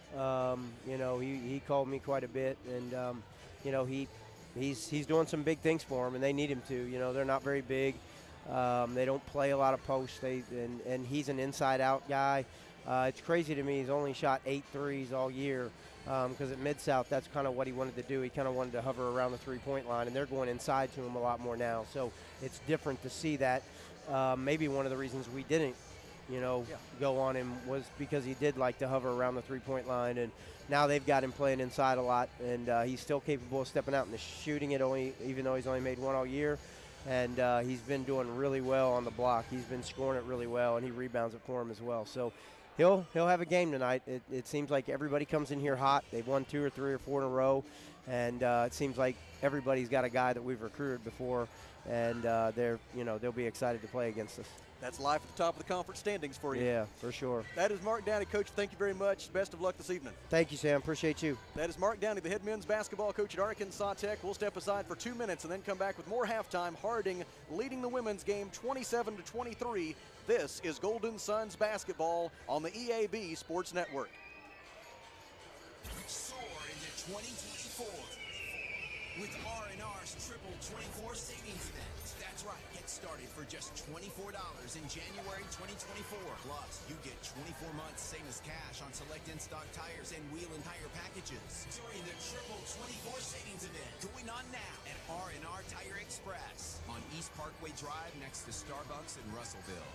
Um, you know, he, he called me quite a bit, and, um, you know, he he's, he's doing some big things for him, and they need him to. You know, they're not very big. Um, they don't play a lot of posts, they, and, and he's an inside-out guy. Uh, it's crazy to me. He's only shot eight threes all year. Because um, at Mid-South, that's kind of what he wanted to do. He kind of wanted to hover around the three-point line, and they're going inside to him a lot more now. So it's different to see that. Uh, maybe one of the reasons we didn't, you know, yeah. go on him was because he did like to hover around the three-point line, and now they've got him playing inside a lot, and uh, he's still capable of stepping out and shooting it, only, even though he's only made one all year. And uh, he's been doing really well on the block. He's been scoring it really well, and he rebounds it for him as well. So He'll he'll have a game tonight. It, it seems like everybody comes in here hot. They've won two or three or four in a row, and uh, it seems like everybody's got a guy that we've recruited before, and uh, they're you know they'll be excited to play against us. That's life at the top of the conference standings for you. Yeah, for sure. That is Mark Downey. Coach, thank you very much. Best of luck this evening. Thank you, Sam. Appreciate you. That is Mark Downey, the head men's basketball coach at Arkansas Tech. We'll step aside for two minutes and then come back with more halftime. Harding leading the women's game twenty-seven to twenty-three. This is Golden Suns basketball on the E A B Sports Network. Soar into twenty twenty-four. with R and R's Triple twenty-four Savings Event. That's right, get started for just twenty-four dollars in January twenty twenty-four. Plus, you get twenty-four months same as cash on select in-stock tires and wheel and tire packages during the Triple twenty-four Savings Event going on now at R and R Tire Express on East Parkway Drive next to Starbucks in Russellville.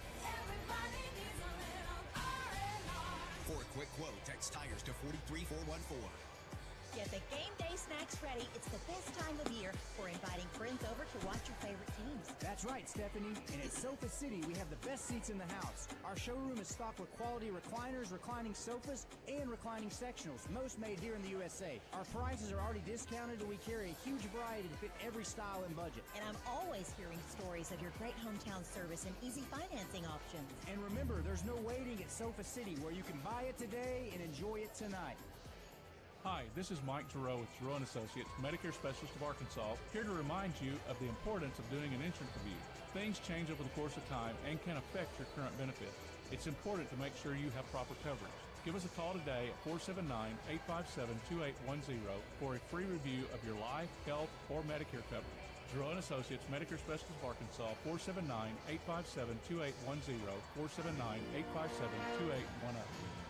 For a quick quote, text tires to four three four one four. Get the game day snacks ready. It's the best time of year for inviting friends over to watch your favorite teams. That's right, Stephanie. And at Sofa City, we have the best seats in the house. Our showroom is stocked with quality recliners, reclining sofas, and reclining sectionals, most made here in the U S A. Our prices are already discounted, and we carry a huge variety to fit every style and budget. And I'm always hearing stories of your great hometown service and easy financing options. And remember, there's no waiting at Sofa City, where you can buy it today and enjoy it tonight. Hi, this is Mike Giroux with Giroux and Associates, Medicare Specialist of Arkansas, here to remind you of the importance of doing an insurance review. Things change over the course of time and can affect your current benefits. It's important to make sure you have proper coverage. Give us a call today at four seven nine, eight five seven, two eight one zero for a free review of your life, health, or Medicare coverage. Giroux and Associates, Medicare Specialist of Arkansas, four seven nine, eight five seven, two eight one zero, four seven nine, eight five seven, two eight one zero.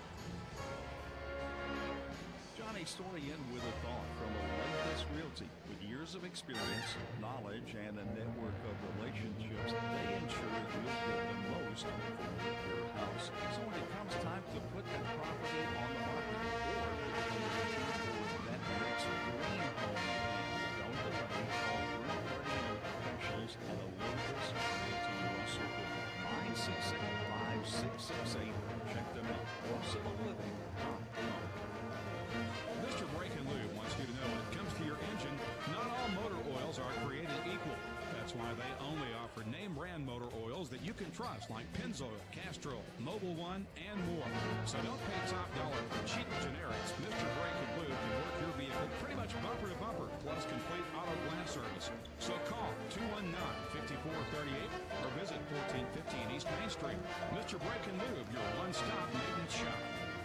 Johnny Storian with a thought from Olympus Realty. With years of experience, knowledge, and a network of relationships, they ensure you'll get the most for your house. So when it comes time to put that property on the market or that next dream home, don't delay. Call Brent Guardian Professionals at Olympus Realty Russellville. nine six six, five six six eight. Check them out. Russell Living dot com. Mister Brake and Lube wants you to know when it comes to your engine, not all motor oils are created equal. That's why they only offer name brand motor oils that you can trust, like Pennzoil, Castrol, Mobil One, and more. So don't pay top dollar for cheap generics. Mister Brake and Lube can work your vehicle pretty much bumper to bumper, plus complete auto glass service. So call two one nine, five four three eight or visit fourteen fifteen East Main Street. Mister Brake and Lube, your one-stop maintenance shop.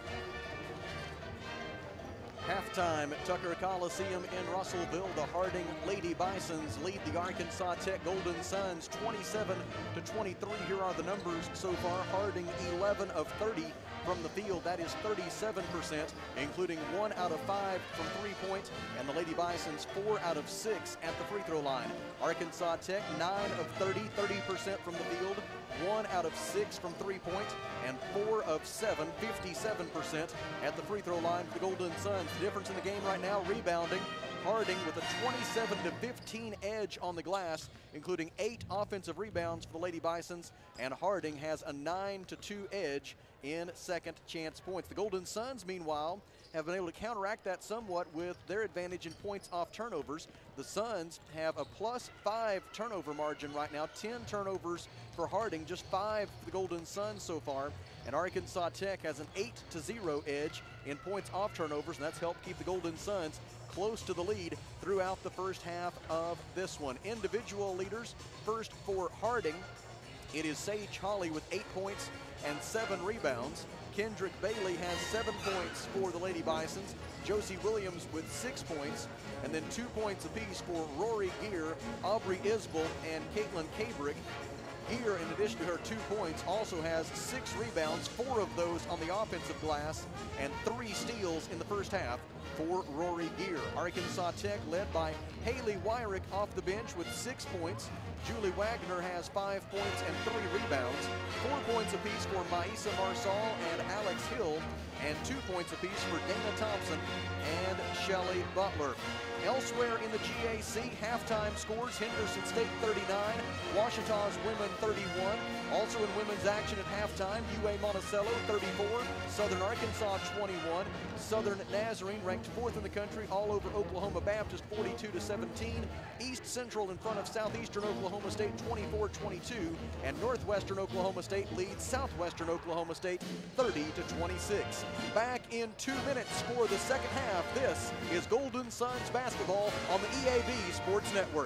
Halftime at Tucker Coliseum in Russellville. The Harding Lady Bisons lead the Arkansas Tech Golden Suns twenty-seven to twenty-three. Here are the numbers so far. Harding eleven of thirty from the field. That is thirty-seven percent, including one out of five from three-point, and the Lady Bisons four out of six at the free throw line. Arkansas Tech nine of thirty, thirty percent from the field, one out of six from three-point, and four of seven, fifty-seven percent at the free throw line for the Golden Suns. The difference in the game right now, rebounding. Harding with a twenty-seven to fifteen edge on the glass, including eight offensive rebounds for the Lady Bisons, and Harding has a nine to two edge in second chance points. The Golden Suns, meanwhile, have been able to counteract that somewhat with their advantage in points off turnovers. The Suns have a plus five turnover margin right now, ten turnovers for Harding, just five for the Golden Suns so far. And Arkansas Tech has an eight to zero edge in points off turnovers, and that's helped keep the Golden Suns close to the lead throughout the first half of this one. Individual leaders, first for Harding, it is Sage Holly with eight points and seven rebounds. Kendrick Bailey has seven points for the Lady Bisons. Josie Williams with six points, and then two points apiece for Rory Gear, Aubrey Isbell, and Caitlin Cabrick. Gear, in addition to her two points, also has six rebounds, four of those on the offensive glass, and three steals in the first half for Rory Gear. Arkansas Tech led by Haley Wyrick off the bench with six points. Julie Wagner has five points and three rebounds. Four points apiece for Maisa Marsal and Alex Hill, and two points apiece for Dana Thompson and Shelly Butler. Elsewhere in the G A C, halftime scores: Henderson State thirty-nine, Ouachita's women thirty-one. Also in women's action at halftime, U A Monticello thirty-four, Southern Arkansas twenty-one, Southern Nazarene ranked fourth in the country all over Oklahoma Baptist forty-two to seventeen, East Central in front of Southeastern Oklahoma State twenty-four twenty-two, and Northwestern Oklahoma State leads Southwestern Oklahoma State thirty to twenty-six. Back in two minutes for the second half. This is Golden Suns basketball on the E A B Sports Network.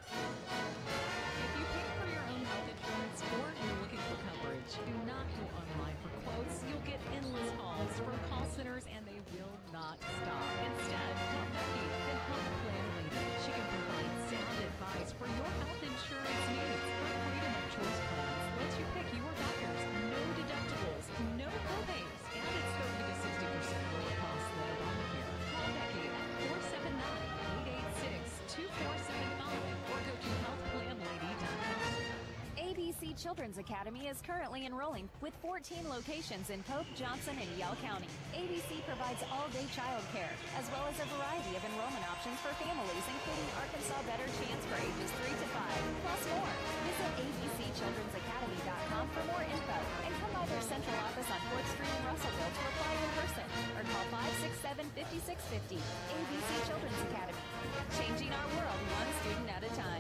If you pay for your own health insurance or you're looking for coverage, do not go online for quotes. You'll get endless calls from call centers and they will not stop. Instead, call Becky, the health plan leader. She can C Children's Academy is currently enrolling with fourteen locations in Pope, Johnson, and Yell County. A B C provides all-day child care, as well as a variety of enrollment options for families, including Arkansas Better Chance for ages three to five, plus more. Visit A B C Children's Academy dot com for more info, and come by their central office on Fourth Street in Russellville to apply in person, or call five six seven, five six five zero. A B C Children's Academy, changing our world one student at a time.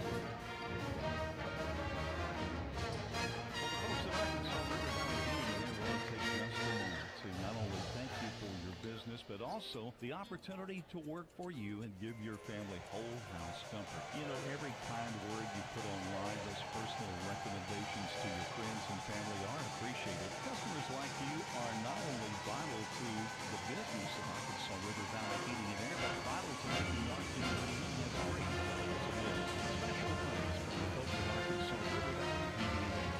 To not only thank you for your business, but also the opportunity to work for you and give your family whole house comfort. You know, every kind word you put online, those personal recommendations to your friends and family are appreciated. Customers like you are not only vital to the business of Arkansas River Valley Heating and Air, but vital to making our community as great as it is. Special thanks from the folks at Arkansas River Valley Heating and Air.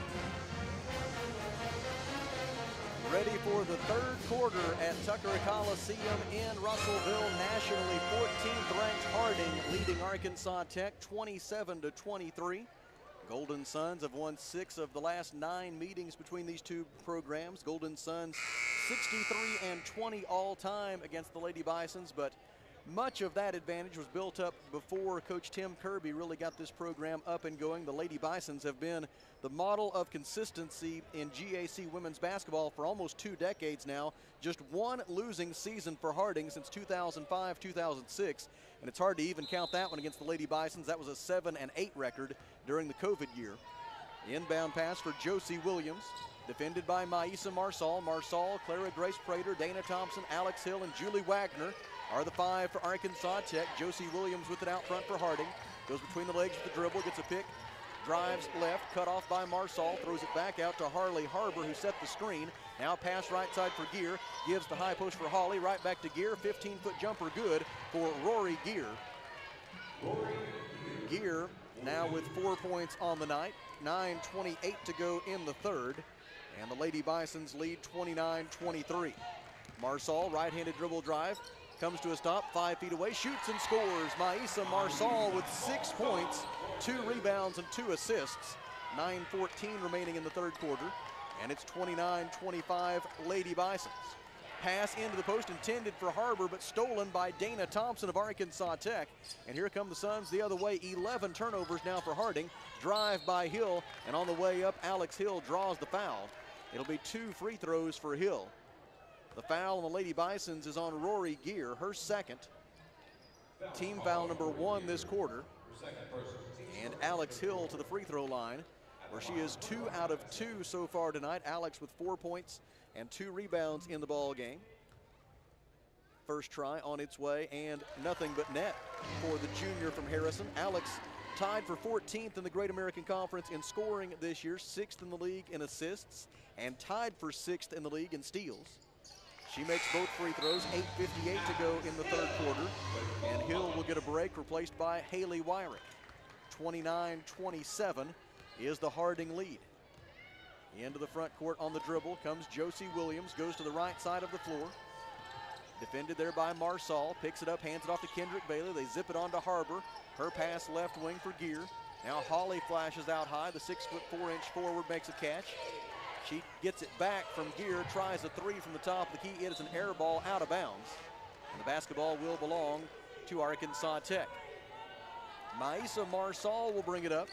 Ready for the third quarter at Tucker Coliseum in Russellville. Nationally fourteenth ranked Harding leading Arkansas Tech twenty-seven to twenty-three. Golden Suns have won six of the last nine meetings between these two programs. Golden Suns sixty-three and twenty all time against the Lady Bisons, but much of that advantage was built up before Coach Tim Kirby really got this program up and going. The Lady Bisons have been the model of consistency in G A C women's basketball for almost two decades now. Just one losing season for Harding since two thousand five, two thousand six, and it's hard to even count that one against the Lady Bisons. That was a seven and eight record during the COVID year. Inbound pass for Josie Williams, defended by Maisa Marsal. Marsal, Clara Grace Prater, Dana Thompson, Alex Hill, and Julie Wagner are the five for Arkansas Tech. Josie Williams with it out front for Harding. Goes between the legs with the dribble, gets a pick, drives left, cut off by Marsal, throws it back out to Harley Harbor, who set the screen. Now pass right side for Gear, gives the high post for Hawley, right back to Gear. fifteen foot jumper good for Rory Gear. Gear now with four points on the night, nine twenty-eight to go in the third, and the Lady Bisons lead twenty-nine twenty-three. Marsal, right-handed dribble drive, comes to a stop, five feet away, shoots and scores. Maisa Marsal with six points, two rebounds and two assists. nine fourteen remaining in the third quarter, and it's twenty-nine twenty-five Lady Bisons. Pass into the post intended for Harbor, but stolen by Dana Thompson of Arkansas Tech. And here come the Suns the other way. eleven turnovers now for Harding. Drive by Hill, and on the way up, Alex Hill draws the foul. It'll be two free throws for Hill. The foul on the Lady Bisons is on Rory Gear, her second. Team foul number one this quarter. And Alex Hill to the free throw line, where she is two out of two so far tonight. Alex with four points and two rebounds in the ball game. First try on its way, and nothing but net for the junior from Harrison. Alex tied for fourteenth in the Great American Conference in scoring this year, sixth in the league in assists, and tied for sixth in the league in steals. She makes both free throws, eight fifty-eight to go in the third quarter, and Hill will get a break, replaced by Haley Wyrick. twenty-nine twenty-seven is the Harding lead. Into the front court on the dribble comes Josie Williams, goes to the right side of the floor. Defended there by Marsal, picks it up, hands it off to Kendrick Bailey. They zip it on to Harbor. Her pass left wing for Gear. Now Hawley flashes out high. The six foot four inch forward makes a catch. She gets it back from Gear, tries a three from the top of the key. It is an air ball out of bounds. And the basketball will belong to Arkansas Tech. Maisa Marsal will bring it up.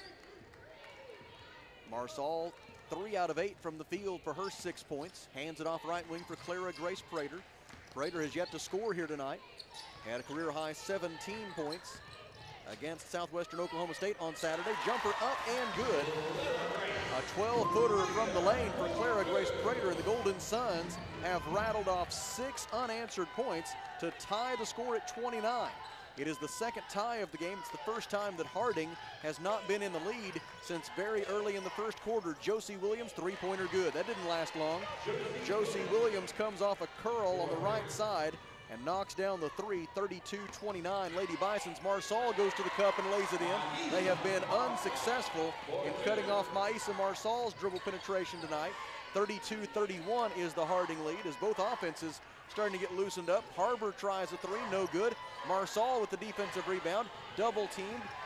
Marsal, three out of eight from the field for her six points. Hands it off right wing for Clara Grace Prater. Prater has yet to score here tonight. Had a career high seventeen points against Southwestern Oklahoma State on Saturday. Jumper up and good. A twelve footer from the lane for Clara Grace Prater, and the Golden Suns have rattled off six unanswered points to tie the score at twenty-nine. It is the second tie of the game. It's the first time that Harding has not been in the lead since very early in the first quarter. Josie Williams, three-pointer good. That didn't last long. Josie Williams comes off a curl on the right side and knocks down the three, thirty-two twenty-nine. Lady Bisons. Marsal goes to the cup and lays it in. They have been unsuccessful in cutting off Maisa Marsal's dribble penetration tonight. thirty-two thirty-one is the Harding lead as both offenses starting to get loosened up. Harbor tries a three, no good. Marsal with the defensive rebound, double teamed,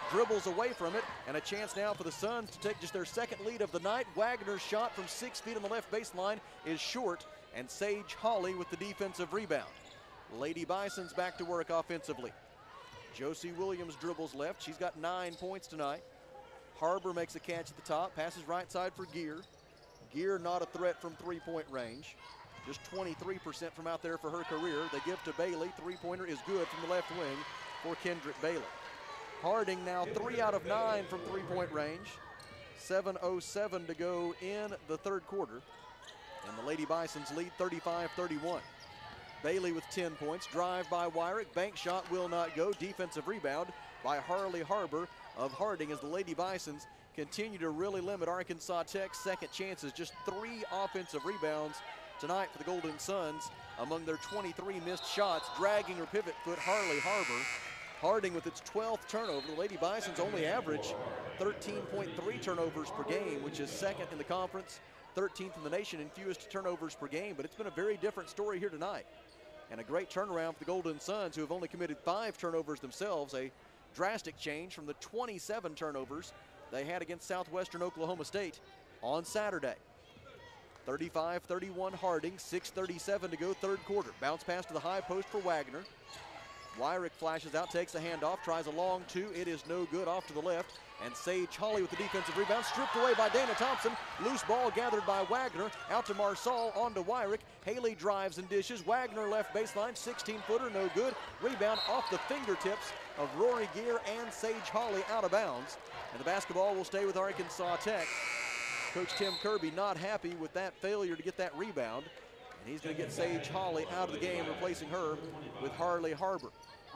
dribbles away from it, and a chance now for the Suns to take just their second lead of the night. Wagner's shot from six feet on the left baseline is short, and Sage Hawley with the defensive rebound. Lady Bison's back to work offensively. Josie Williams dribbles left. She's got nine points tonight. Harbor makes a catch at the top, passes right side for Gear. Gear not a threat from three-point range. Just twenty-three percent from out there for her career. They give to Bailey. Three-pointer is good from the left wing for Kendrick Bailey. Harding now three out of nine from three-point range. seven oh seven to go in the third quarter. And the Lady Bisons lead thirty-five thirty-one. Bailey with ten points. Drive by Wyrick. Bank shot will not go. Defensive rebound by Harley Harbor of Harding as the Lady Bisons continue to really limit Arkansas Tech's second chances. Just three offensive rebounds tonight for the Golden Suns among their twenty-three missed shots. Dragging her pivot foot, Harley Harbor. Harding with its twelfth turnover. The Lady Bisons only average thirteen point three turnovers per game, which is second in the conference, thirteenth in the nation in fewest turnovers per game. But it's been a very different story here tonight. And a great turnaround for the Golden Suns, who have only committed five turnovers themselves, a drastic change from the twenty-seven turnovers they had against Southwestern Oklahoma State on Saturday. thirty-five thirty-one Harding, six thirty-seven to go third quarter. Bounce pass to the high post for Wagner. Wyrick flashes out, takes a handoff, tries a long two. It is no good, off to the left. And Sage Hawley with the defensive rebound, stripped away by Dana Thompson. Loose ball gathered by Wagner, out to Marsal, on to Wyrick. Haley drives and dishes. Wagner left baseline, sixteen-footer, no good. Rebound off the fingertips of Rory Gear and Sage Hawley, out of bounds. And the basketball will stay with Arkansas Tech. Coach Tim Kirby not happy with that failure to get that rebound. And he's going to get Sage Hawley out of the game, replacing her with Harley Harbor.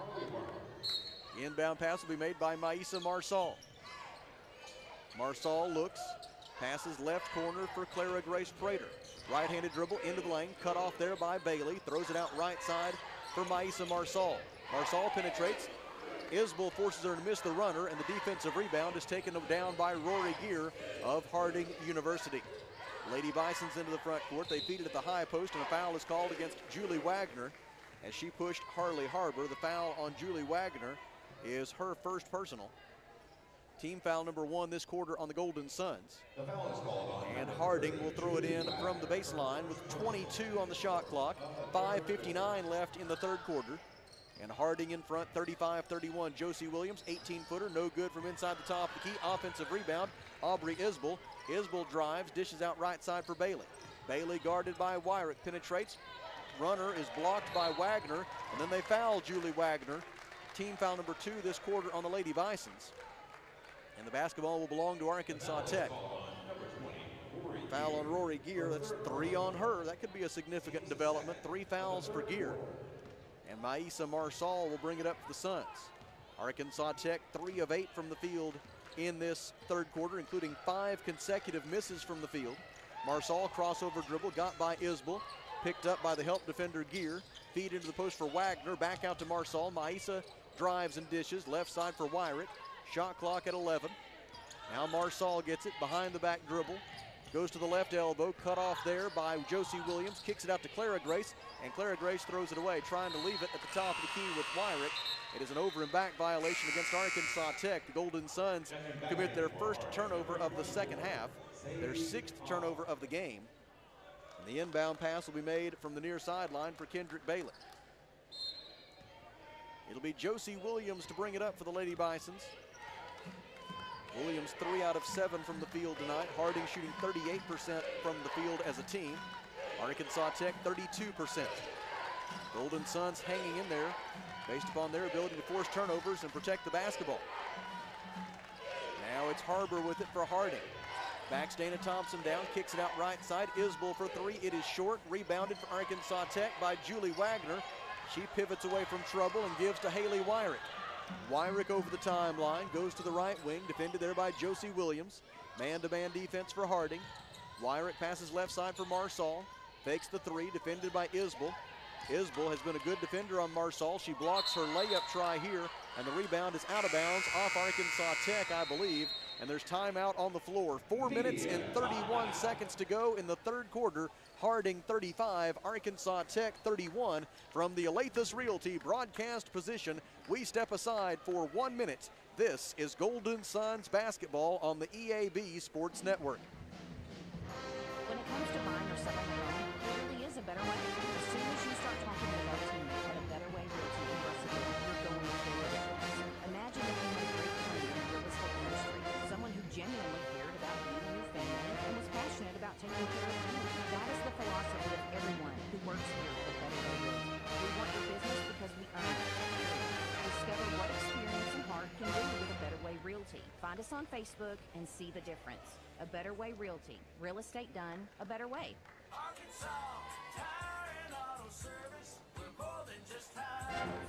The inbound pass will be made by Maisa Marsal. Marsal looks, passes left corner for Clara Grace Prater. Right-handed dribble into the lane, cut off there by Bailey. Throws it out right side for Maisa Marsal. Marsal penetrates. Isbell forces her to miss the runner, and the defensive rebound is taken down by Rory Gear of Harding University. Lady Bisons into the front court. They feed it at the high post, and a foul is called against Julie Wagner as she pushed Harley Harbor. The foul on Julie Wagner is her first personal. Team foul number one this quarter on the Golden Suns. And Harding will throw it in from the baseline with twenty-two on the shot clock. five fifty-nine left in the third quarter. And Harding in front, thirty-five thirty-one. Josie Williams, eighteen-footer, no good from inside the top of the key. Offensive rebound, Aubrey Isbell. Isbell drives, dishes out right side for Bailey. Bailey guarded by Wyrick, penetrates. Runner is blocked by Wagner, and then they foul Julie Wagner. Team foul number two this quarter on the Lady Bisons. And the basketball will belong to Arkansas Tech. Foul on Rory Gear, that's three on her. That could be a significant development. Three fouls for Gear. And Maisa Marsal will bring it up for the Suns. Arkansas Tech, three of eight from the field in this third quarter, including five consecutive misses from the field. Marsal crossover dribble, got by Isbell, picked up by the help defender Gear. Feed into the post for Wagner, back out to Marsal. Maisa drives and dishes, left side for Wyrick. Shot clock at eleven. Now Marsal gets it, behind the back dribble. Goes to the left elbow, cut off there by Josie Williams. Kicks it out to Clara Grace, and Clara Grace throws it away, trying to leave it at the top of the key with Wyrick. It is an over and back violation against Arkansas Tech. The Golden Suns commit their first turnover of the second half, their sixth turnover of the game. And the inbound pass will be made from the near sideline for Kendrick Bailey. It'll be Josie Williams to bring it up for the Lady Bisons. Williams three out of seven from the field tonight. Harding shooting thirty-eight percent from the field as a team. Arkansas Tech thirty-two percent. Golden Suns hanging in there based upon their ability to force turnovers and protect the basketball. Now it's Harbor with it for Harding. Backs Dana Thompson down, kicks it out right side. Isbell for three, it is short. Rebounded for Arkansas Tech by Julie Wagner. She pivots away from trouble and gives to Haley Wyrick. Wyrick over the timeline, goes to the right wing, defended there by Josie Williams. Man-to-man defense for Harding. Wyrick passes left side for Marsal. Fakes the three, defended by Isbell. Isbell has been a good defender on Marsal. She blocks her layup try here, and the rebound is out of bounds off Arkansas Tech, I believe. And there's timeout on the floor. Four minutes and thirty-one seconds to go in the third quarter. Harding thirty-five, Arkansas Tech thirty-one. From the Alathus Realty broadcast position, we step aside for one minute This is Golden Suns basketball on the E A B Sports Network. When it comes to buying or selling a home, there really is a better way. As soon as you start talking with our team at A Better Way Realty in Russellville, you're going to feel a difference. Imagine if you had a great friend in the real estate industry, someone who genuinely cared about you and your family and was passionate about taking care of you. That is the philosophy of everyone who works here at A Better Way Realty. We want your business because we earn it. Discover what experience and heart can do with A Better Way Realty. Find us on Facebook and see the difference. A Better Way Realty. Real estate done a better way. Arkansas Tire and Auto Service. We're more than just tires.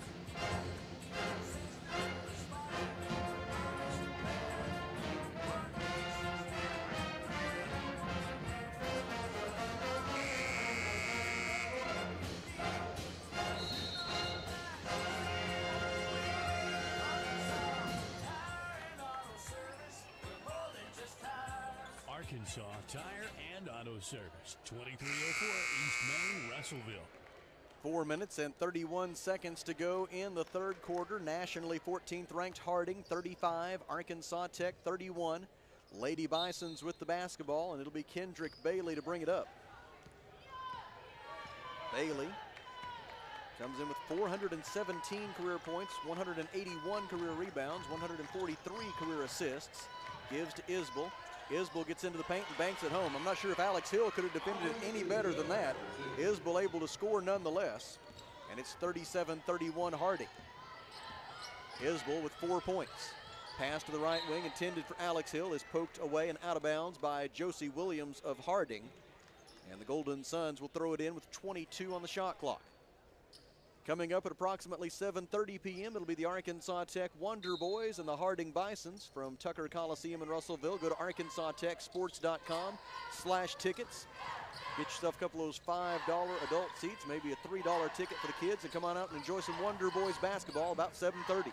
Arkansas Tire and Auto Service, twenty-three oh four East Main, Russellville. Four minutes and thirty-one seconds to go in the third quarter. Nationally fourteenth ranked Harding thirty-five, Arkansas Tech thirty-one. Lady Bisons with the basketball, and it'll be Kendrick Bailey to bring it up. Bailey comes in with four hundred seventeen career points, one hundred eighty-one career rebounds, one hundred forty-three career assists. Gives to Isbell. Isbell gets into the paint and banks it home. I'm not sure if Alex Hill could have defended it any better than that. Isbell able to score nonetheless, and it's thirty-seven thirty-one Harding. Isbell with four points. Pass to the right wing intended for Alex Hill is poked away and out of bounds by Josie Williams of Harding. And the Golden Suns will throw it in with twenty-two on the shot clock. Coming up at approximately seven thirty p m, it'll be the Arkansas Tech Wonder Boys and the Harding Bisons from Tucker Coliseum in Russellville. Go to arkansas tech sports dot com slash tickets. Get yourself a couple of those five dollar adult seats, maybe a three dollar ticket for the kids, and come on out and enjoy some Wonder Boys basketball about seven thirty.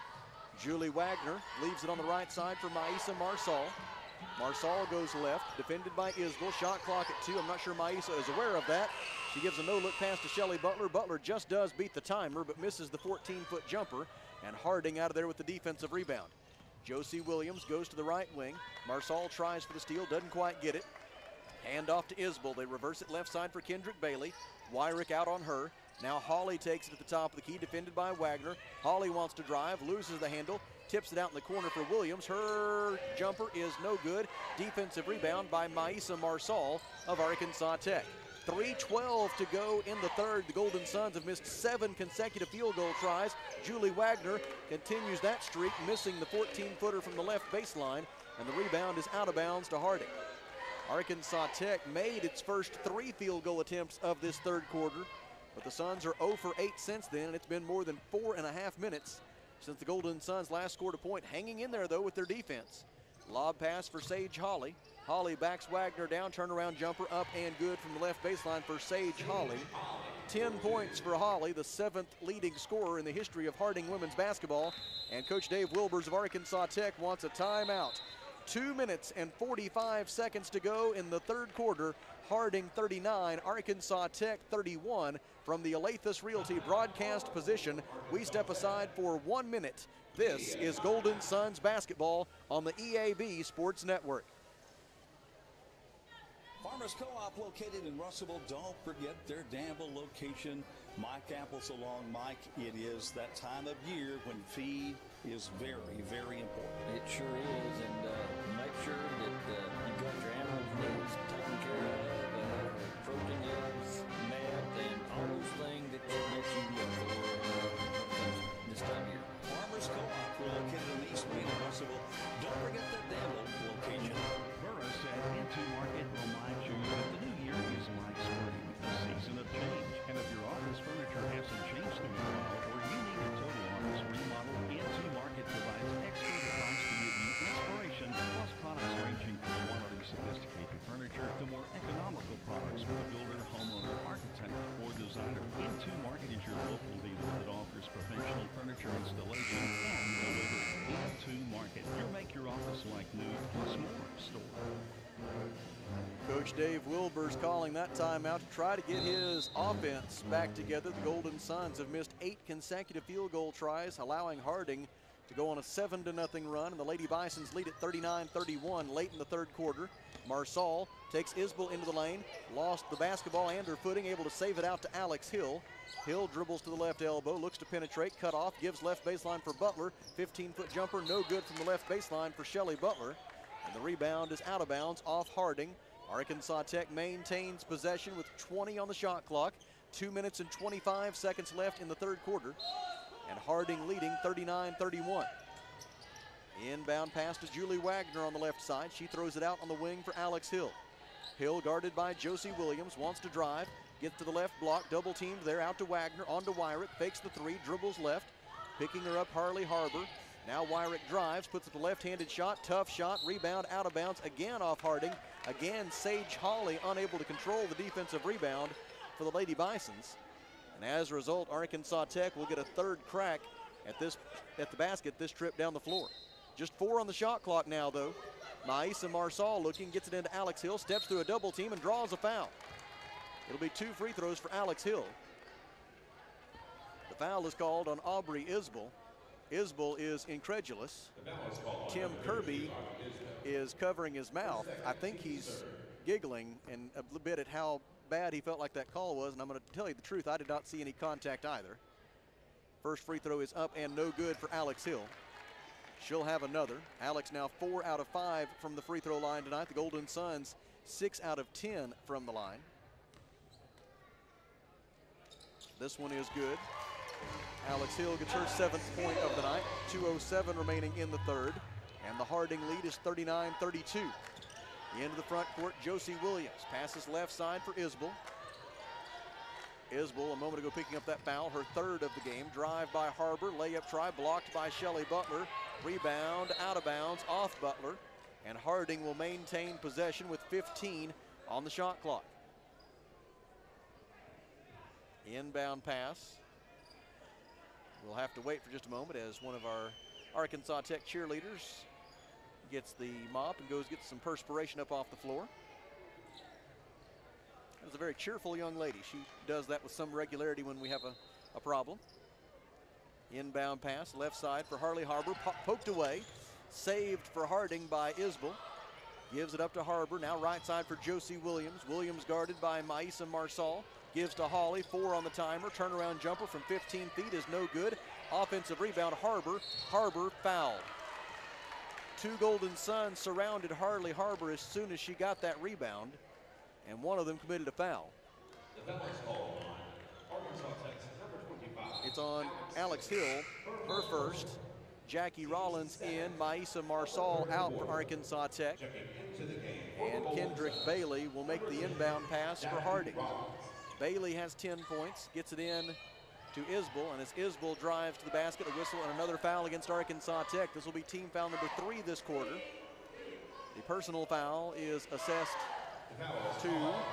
Julie Wagner leaves it on the right side for Maisa Marsal. Marsal goes left, defended by Isbell. Shot clock at two. I'm not sure Maisa is aware of that. She gives a no-look pass to Shelly Butler. Butler just does beat the timer, but misses the fourteen-foot jumper, and Harding out of there with the defensive rebound. Josie Williams goes to the right wing. Marsal tries for the steal, doesn't quite get it. Hand off to Isbell. They reverse it left side for Kendrick Bailey. Wyrick out on her. Now Hawley takes it at the top of the key, defended by Wagner. Hawley wants to drive, loses the handle, tips it out in the corner for Williams. Her jumper is no good. Defensive rebound by Maisa Marsal of Arkansas Tech. three twelve to go in the third. The Golden Suns have missed seven consecutive field goal tries. Julie Wagner continues that streak, missing the fourteen-footer from the left baseline, and the rebound is out of bounds to Harding. Arkansas Tech made its first three field goal attempts of this third quarter, but the Suns are zero for eight since then, and it's been more than four and a half minutes since the Golden Suns last scored a point. Hanging in there, though, with their defense. Lob pass for Sage Hawley. Hawley backs Wagner down, turnaround jumper up and good from the left baseline for Sage Hawley. ten points for Hawley, the seventh leading scorer in the history of Harding women's basketball. And Coach Dave Wilbers of Arkansas Tech wants a timeout. Two minutes and forty-five seconds to go in the third quarter. Harding thirty-nine, Arkansas Tech thirty-one. From the Alathus Realty broadcast position, we step aside for one minute. This is Golden Suns basketball on the E A B Sports Network. Farmers Co-op located in Russellville. Don't forget their Danville location. Mike Apples along Mike. It is that time of year when feed is very, very important. It sure is, and uh, make sure that uh, you got your animals' needs taken care of, uh, protein eggs, mat, and all those things that, that you look for uh, this time of year. Farmers Co-op located in East Main in Russellville. Don't forget their Danville location. Burris at Into Market reminds you that the new year is like spring, a season of change. And if your office furniture hasn't changed through the fall, or you need a total office remodel, Into Market provides expert advice to give you inspiration, plus products ranging from quality, sophisticated furniture to more economical products for the builder, homeowner, architect, or designer. Into Market is your local dealer that offers professional furniture installation and delivery. Into Market, your make your office like new plus more store. Coach Dave Wilbers calling that timeout to try to get his offense back together. The Golden Suns have missed eight consecutive field goal tries, allowing Harding to go on a seven to nothing run, and the Lady Bisons lead at thirty-nine thirty-one late in the third quarter. Marsal takes Isbell into the lane, lost the basketball and her footing, able to save it out to Alex Hill. Hill dribbles to the left elbow, looks to penetrate, cut off, gives left baseline for Butler. fifteen-foot jumper, no good from the left baseline for Shelly Butler. And the rebound is out of bounds off Harding. Arkansas Tech maintains possession with twenty on the shot clock. Two minutes and twenty-five seconds left in the third quarter. And Harding leading thirty-nine thirty-one. Inbound pass to Julie Wagner on the left side. She throws it out on the wing for Alex Hill. Hill guarded by Josie Williams, wants to drive, gets to the left block, double teamed there, out to Wagner, on to Wyrick, fakes the three, dribbles left, picking her up Harley Harbor. Now Wyrick drives, puts up a left-handed shot, tough shot, rebound out of bounds, again off Harding. Again, Sage Hawley unable to control the defensive rebound for the Lady Bisons. And as a result, Arkansas Tech will get a third crack at this at the basket this trip down the floor. Just four on the shot clock now, though. Maisa Marsal looking, gets it into Alex Hill, steps through a double team and draws a foul. It'll be two free throws for Alex Hill. The foul is called on Aubrey Isbell. Isbell is incredulous. Tim Kirby is covering his mouth. I think he's giggling and a bit at how bad he felt like that call was, and I'm going to tell you the truth, I did not see any contact either. First free throw is up and no good for Alex Hill. She'll have another. Alex now four out of five from the free throw line tonight. The Golden Suns six out of ten from the line. This one is good. Alex Hill gets her seventh point of the night. two oh seven remaining in the third. And the Harding lead is thirty-nine thirty-two. Into the front court, Josie Williams passes left side for Isbell. Isbell a moment ago picking up that foul, her third of the game. Drive by Harbor, layup try, blocked by Shelly Butler. Rebound out of bounds off Butler. And Harding will maintain possession with fifteen on the shot clock. Inbound pass. We'll have to wait for just a moment as one of our Arkansas Tech cheerleaders gets the mop and goes get some perspiration up off the floor. That's a very cheerful young lady. She does that with some regularity when we have a, a problem. Inbound pass, left side for Harley Harbor, po poked away, saved for Harding by Isbell. Gives it up to Harbor, now right side for Josie Williams. Williams guarded by Maisa Marsal. Gives to Hawley, four on the timer. Turnaround jumper from fifteen feet is no good. Offensive rebound, Harbor. Harbor fouled. Two Golden Suns surrounded Harley Harbor as soon as she got that rebound, and one of them committed a foul. The foul is called on Arkansas Tech's number twenty-five. It's on Alex Hill, her first. Jackie Rollins in, Maisa Marsal out for Arkansas Tech. And Kendrick Bailey will make the inbound pass for Harding. Bailey has ten points, gets it in to Isbell, and as Isbell drives to the basket, a whistle and another foul against Arkansas Tech. This will be team foul number three this quarter. The personal foul is assessed to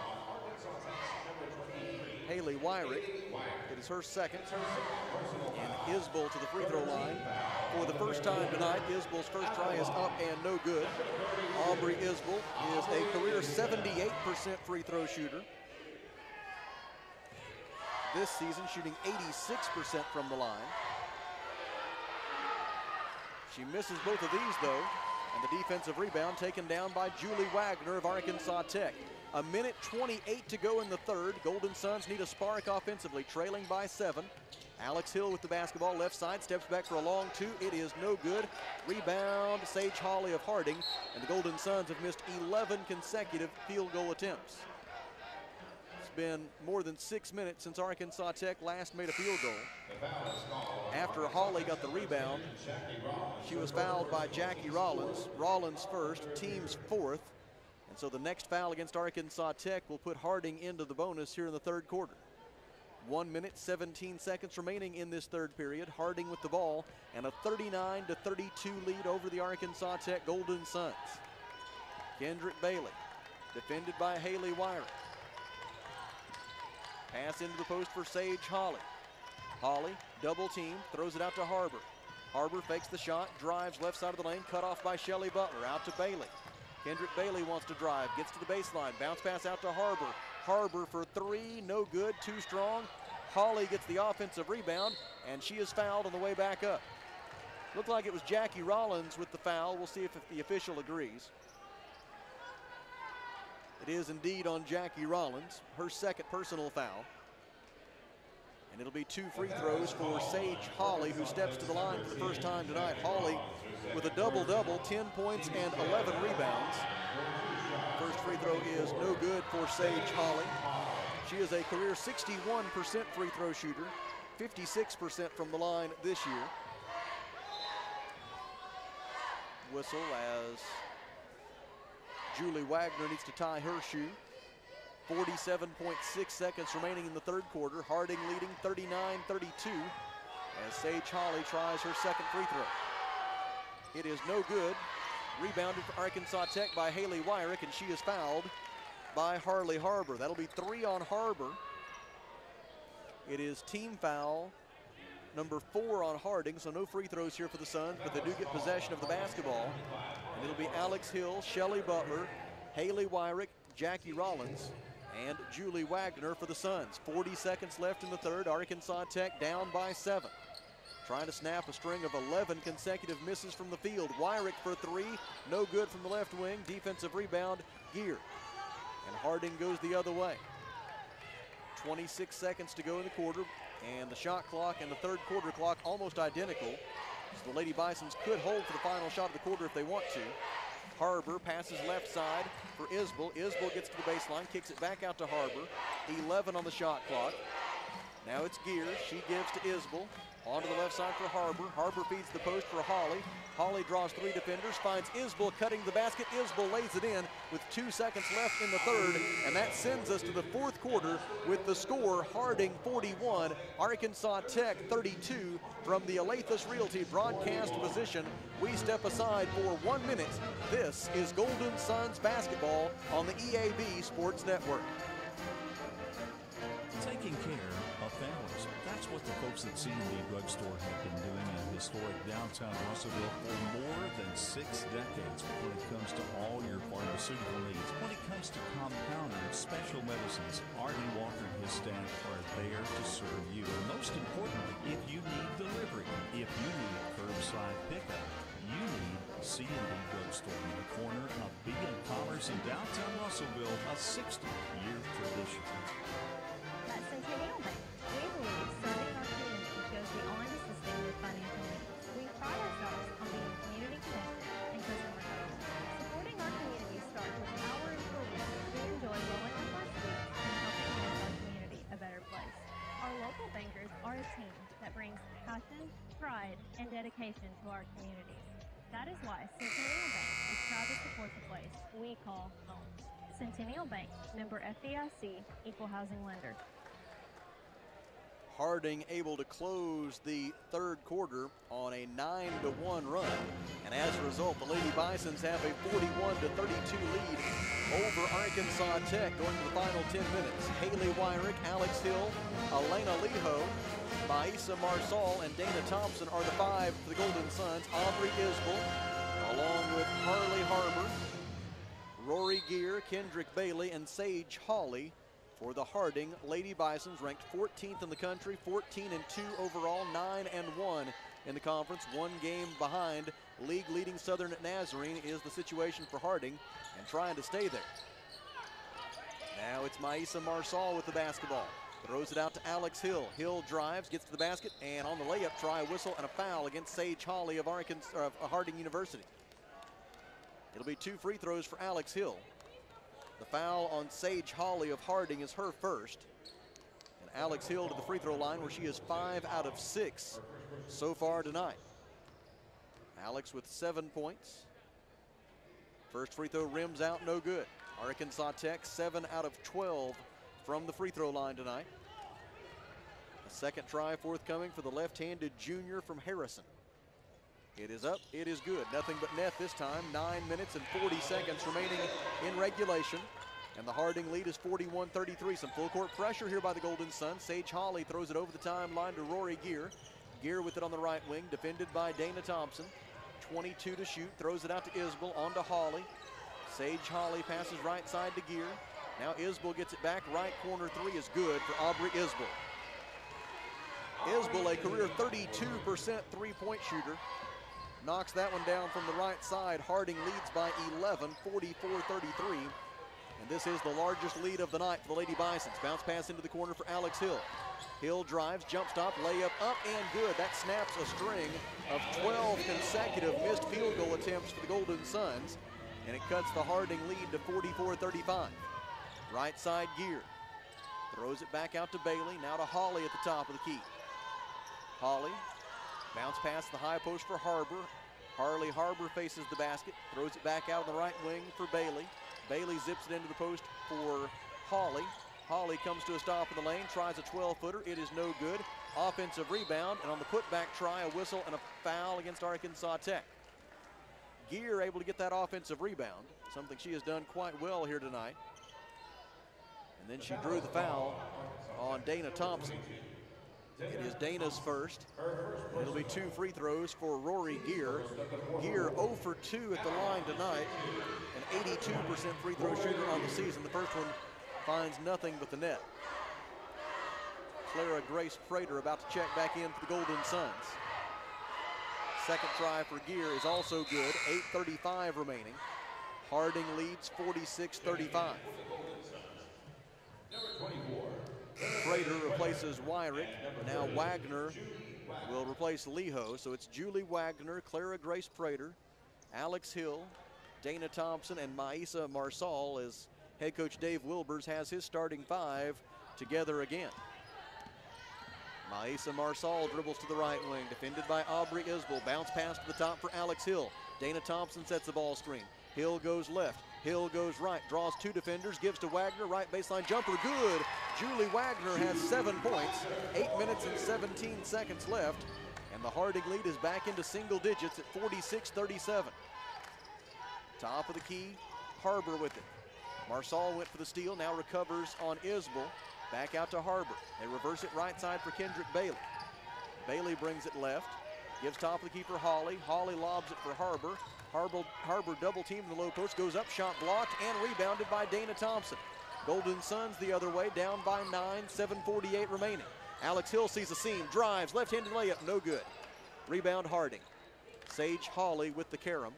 Haley Wyrick. It is her second. And Isbell to the free throw line. For the first time tonight, Isbell's first try is up and no good. Aubrey Isbell is a career seventy-eight percent free throw shooter. This season shooting eighty-six percent from the line. She misses both of these though, and the defensive rebound taken down by Julie Wagner of Arkansas Tech. A minute twenty-eight to go in the third. Golden Suns need a spark offensively, trailing by seven. Alex Hill with the basketball, left side, steps back for a long two. It is no good. Rebound, Sage Hawley of Harding, and the Golden Suns have missed eleven consecutive field goal attempts. It's been more than six minutes since Arkansas Tech last made a field goal. After Hawley got the rebound, she was fouled by Jackie Rollins. Rollins first, team's fourth. And so the next foul against Arkansas Tech will put Harding into the bonus here in the third quarter. One minute, seventeen seconds remaining in this third period. Harding with the ball and a thirty-nine to thirty-two lead over the Arkansas Tech Golden Suns. Kendrick Bailey, defended by Haley Wyrick. Pass into the post for Sage Hawley. Hawley, double team, throws it out to Harbor. Harbor fakes the shot, drives left side of the lane, cut off by Shelly Butler, out to Bailey. Kendrick Bailey wants to drive, gets to the baseline, bounce pass out to Harbor. Harbor for three, no good, too strong. Hawley gets the offensive rebound, and she is fouled on the way back up. Looked like it was Jackie Rollins with the foul. We'll see if, if the official agrees. It is indeed on Jackie Rollins, her second personal foul. And it'll be two free throws for Sage Holly, who steps to the line for the first time tonight. Holly with a double-double, ten points and eleven rebounds. First free throw is no good for Sage Holly. She is a career sixty-one percent free throw shooter, fifty-six percent from the line this year. Whistle as Julie Wagner needs to tie her shoe. forty-seven point six seconds remaining in the third quarter. Harding leading thirty-nine thirty-two as Sage Holly tries her second free throw. It is no good. Rebounded for Arkansas Tech by Haley Wyrick, and she is fouled by Harley Harbor. That'll be three on Harbor. It is team foul number four on Harding, so no free throws here for the Suns, but they do get possession of the basketball. And it'll be Alex Hill, Shelly Butler, Haley Wyrick, Jackie Rollins, and Julie Wagner for the Suns. forty seconds left in the third. Arkansas Tech down by seven. Trying to snap a string of eleven consecutive misses from the field. Wyrick for three, no good from the left wing. Defensive rebound, Gear. And Harding goes the other way. twenty-six seconds to go in the quarter, and the shot clock and the third quarter clock almost identical. So the Lady Bisons could hold for the final shot of the quarter if they want to. Harbor passes left side for Isbell. Isbell gets to the baseline, kicks it back out to Harbor. eleven on the shot clock. Now it's Gear. She gives to Isbell. Onto the left side for Harbor. Harbor feeds the post for Holly. Holly draws three defenders, finds Isbell cutting the basket. Isbell lays it in with two seconds left in the third, and that sends us to the fourth quarter with the score Harding forty-one, Arkansas Tech thirty-two. From the Alathus Realty broadcast position, we step aside for one minute. This is Golden Suns basketball on the E A B Sports Network. Taking care of families. That's what the folks at C and D Drugstore have been doing in historic downtown Russellville for more than six decades when it comes to all your pharmaceutical needs. When it comes to compounders, special medicines, Artie Walker and his staff are there to serve you. And most importantly, if you need delivery, if you need curbside pickup, you need C and D Drugstore in the corner of Beacon Commerce in downtown Russellville, a sixty-year tradition. At Centennial Bank, we believe serving our community goes beyond assisting with financial needs. We pride ourselves on being community connected and customer focused. Supporting our community starts with our employees who enjoy rolling up our sleeves and helping make our community a better place. Our local bankers are a team that brings passion, pride, and dedication to our communities. That is why Centennial Bank is proud to support the place we call home. Centennial Bank, member F D I C, equal housing lender. Harding able to close the third quarter on a nine to one run. And as a result, the Lady Bisons have a forty-one to thirty-two lead over Arkansas Tech going to the final ten minutes. Haley Wyrick, Alex Hill, Elena Leho, Maisa Marsal, and Dana Thompson are the five for the Golden Suns. Aubrey Isbell, along with Harley Harbor, Rory Gear, Kendrick Bailey, and Sage Holly for the Harding Lady Bisons, ranked fourteenth in the country, fourteen and two overall, nine and one in the conference. One game behind league leading Southern Nazarene is the situation for Harding, and trying to stay there. Now it's Maisa Marsal with the basketball. Throws it out to Alex Hill. Hill drives, gets to the basket, and on the layup try, a whistle and a foul against Sage Holly of Arkansas, of Harding University. It'll be two free throws for Alex Hill. The foul on Sage Holly of Harding is her first. And Alex Hill to the free throw line, where she is five out of six so far tonight. Alex with seven points. First free throw rims out, no good. Arkansas Tech seven out of twelve from the free throw line tonight. A second try forthcoming for the left-handed junior from Harrison. It is up, it is good. Nothing but net this time. Nine minutes and forty seconds remaining in regulation. And the Harding lead is forty-one thirty-three. Some full court pressure here by the Golden Suns. Sage Holly throws it over the timeline to Rory Gear. Gear with it on the right wing, defended by Dana Thompson. twenty-two to shoot, throws it out to Isbell, on to Holly. Sage Holly passes right side to Gear. Now Isbell gets it back, right corner three is good for Aubrey Isbell. Isbell, a career thirty-two percent three-point shooter, knocks that one down from the right side. Harding leads by eleven, forty-four thirty-three. And this is the largest lead of the night for the Lady Bisons. Bounce pass into the corner for Alex Hill. Hill drives, jump stop, layup up and good. That snaps a string of twelve consecutive missed field goal attempts for the Golden Suns, and it cuts the Harding lead to forty-four thirty-five. Right side Gear throws it back out to Bailey, now to Hawley at the top of the key. Hawley, bounce past the high post for Harbor. Harley Harbor faces the basket, throws it back out on the right wing for Bailey. Bailey zips it into the post for Hawley. Hawley comes to a stop in the lane, tries a twelve-footer. It is no good. Offensive rebound, and on the putback try, a whistle and a foul against Arkansas Tech. Gear able to get that offensive rebound, something she has done quite well here tonight. And then she drew the foul on Dana Thompson. It is Dana's first. It'll be two free throws for Rory Gear. Gear zero for two at the line tonight, an eighty-two percent free throw shooter on the season. The first one finds nothing but the net. Clara Grace Prater about to check back in for the Golden Suns. Second try for Gear is also good, eight thirty-five remaining. Harding leads forty-six thirty-five. Prater replaces Wyrick. Now Wagner will replace Leho. So it's Julie Wagner, Clara Grace Prater, Alex Hill, Dana Thompson, and Maisa Marsal as head coach Dave Wilbers has his starting five together again. Maisa Marsal dribbles to the right wing, defended by Aubrey Isbell. Bounce pass to the top for Alex Hill. Dana Thompson sets the ball screen. Hill goes left. Hill goes right, draws two defenders, gives to Wagner, right baseline jumper, good. Julie Wagner has seven points, eight minutes and seventeen seconds left, and the Harding lead is back into single digits at forty-six thirty-seven. Top of the key, Harbor with it. Marsal went for the steal, now recovers on Isbell. Back out to Harbor. They reverse it right side for Kendrick Bailey. Bailey brings it left, gives top of the key for Hawley. Hawley lobs it for Harbor. Harbor, Harbor double team in the low post, goes up, shot blocked, and rebounded by Dana Thompson. Golden Suns the other way, down by nine, seven forty-eight remaining. Alex Hill sees a seam, drives, left-handed layup, no good. Rebound Harding. Sage Hawley with the carom.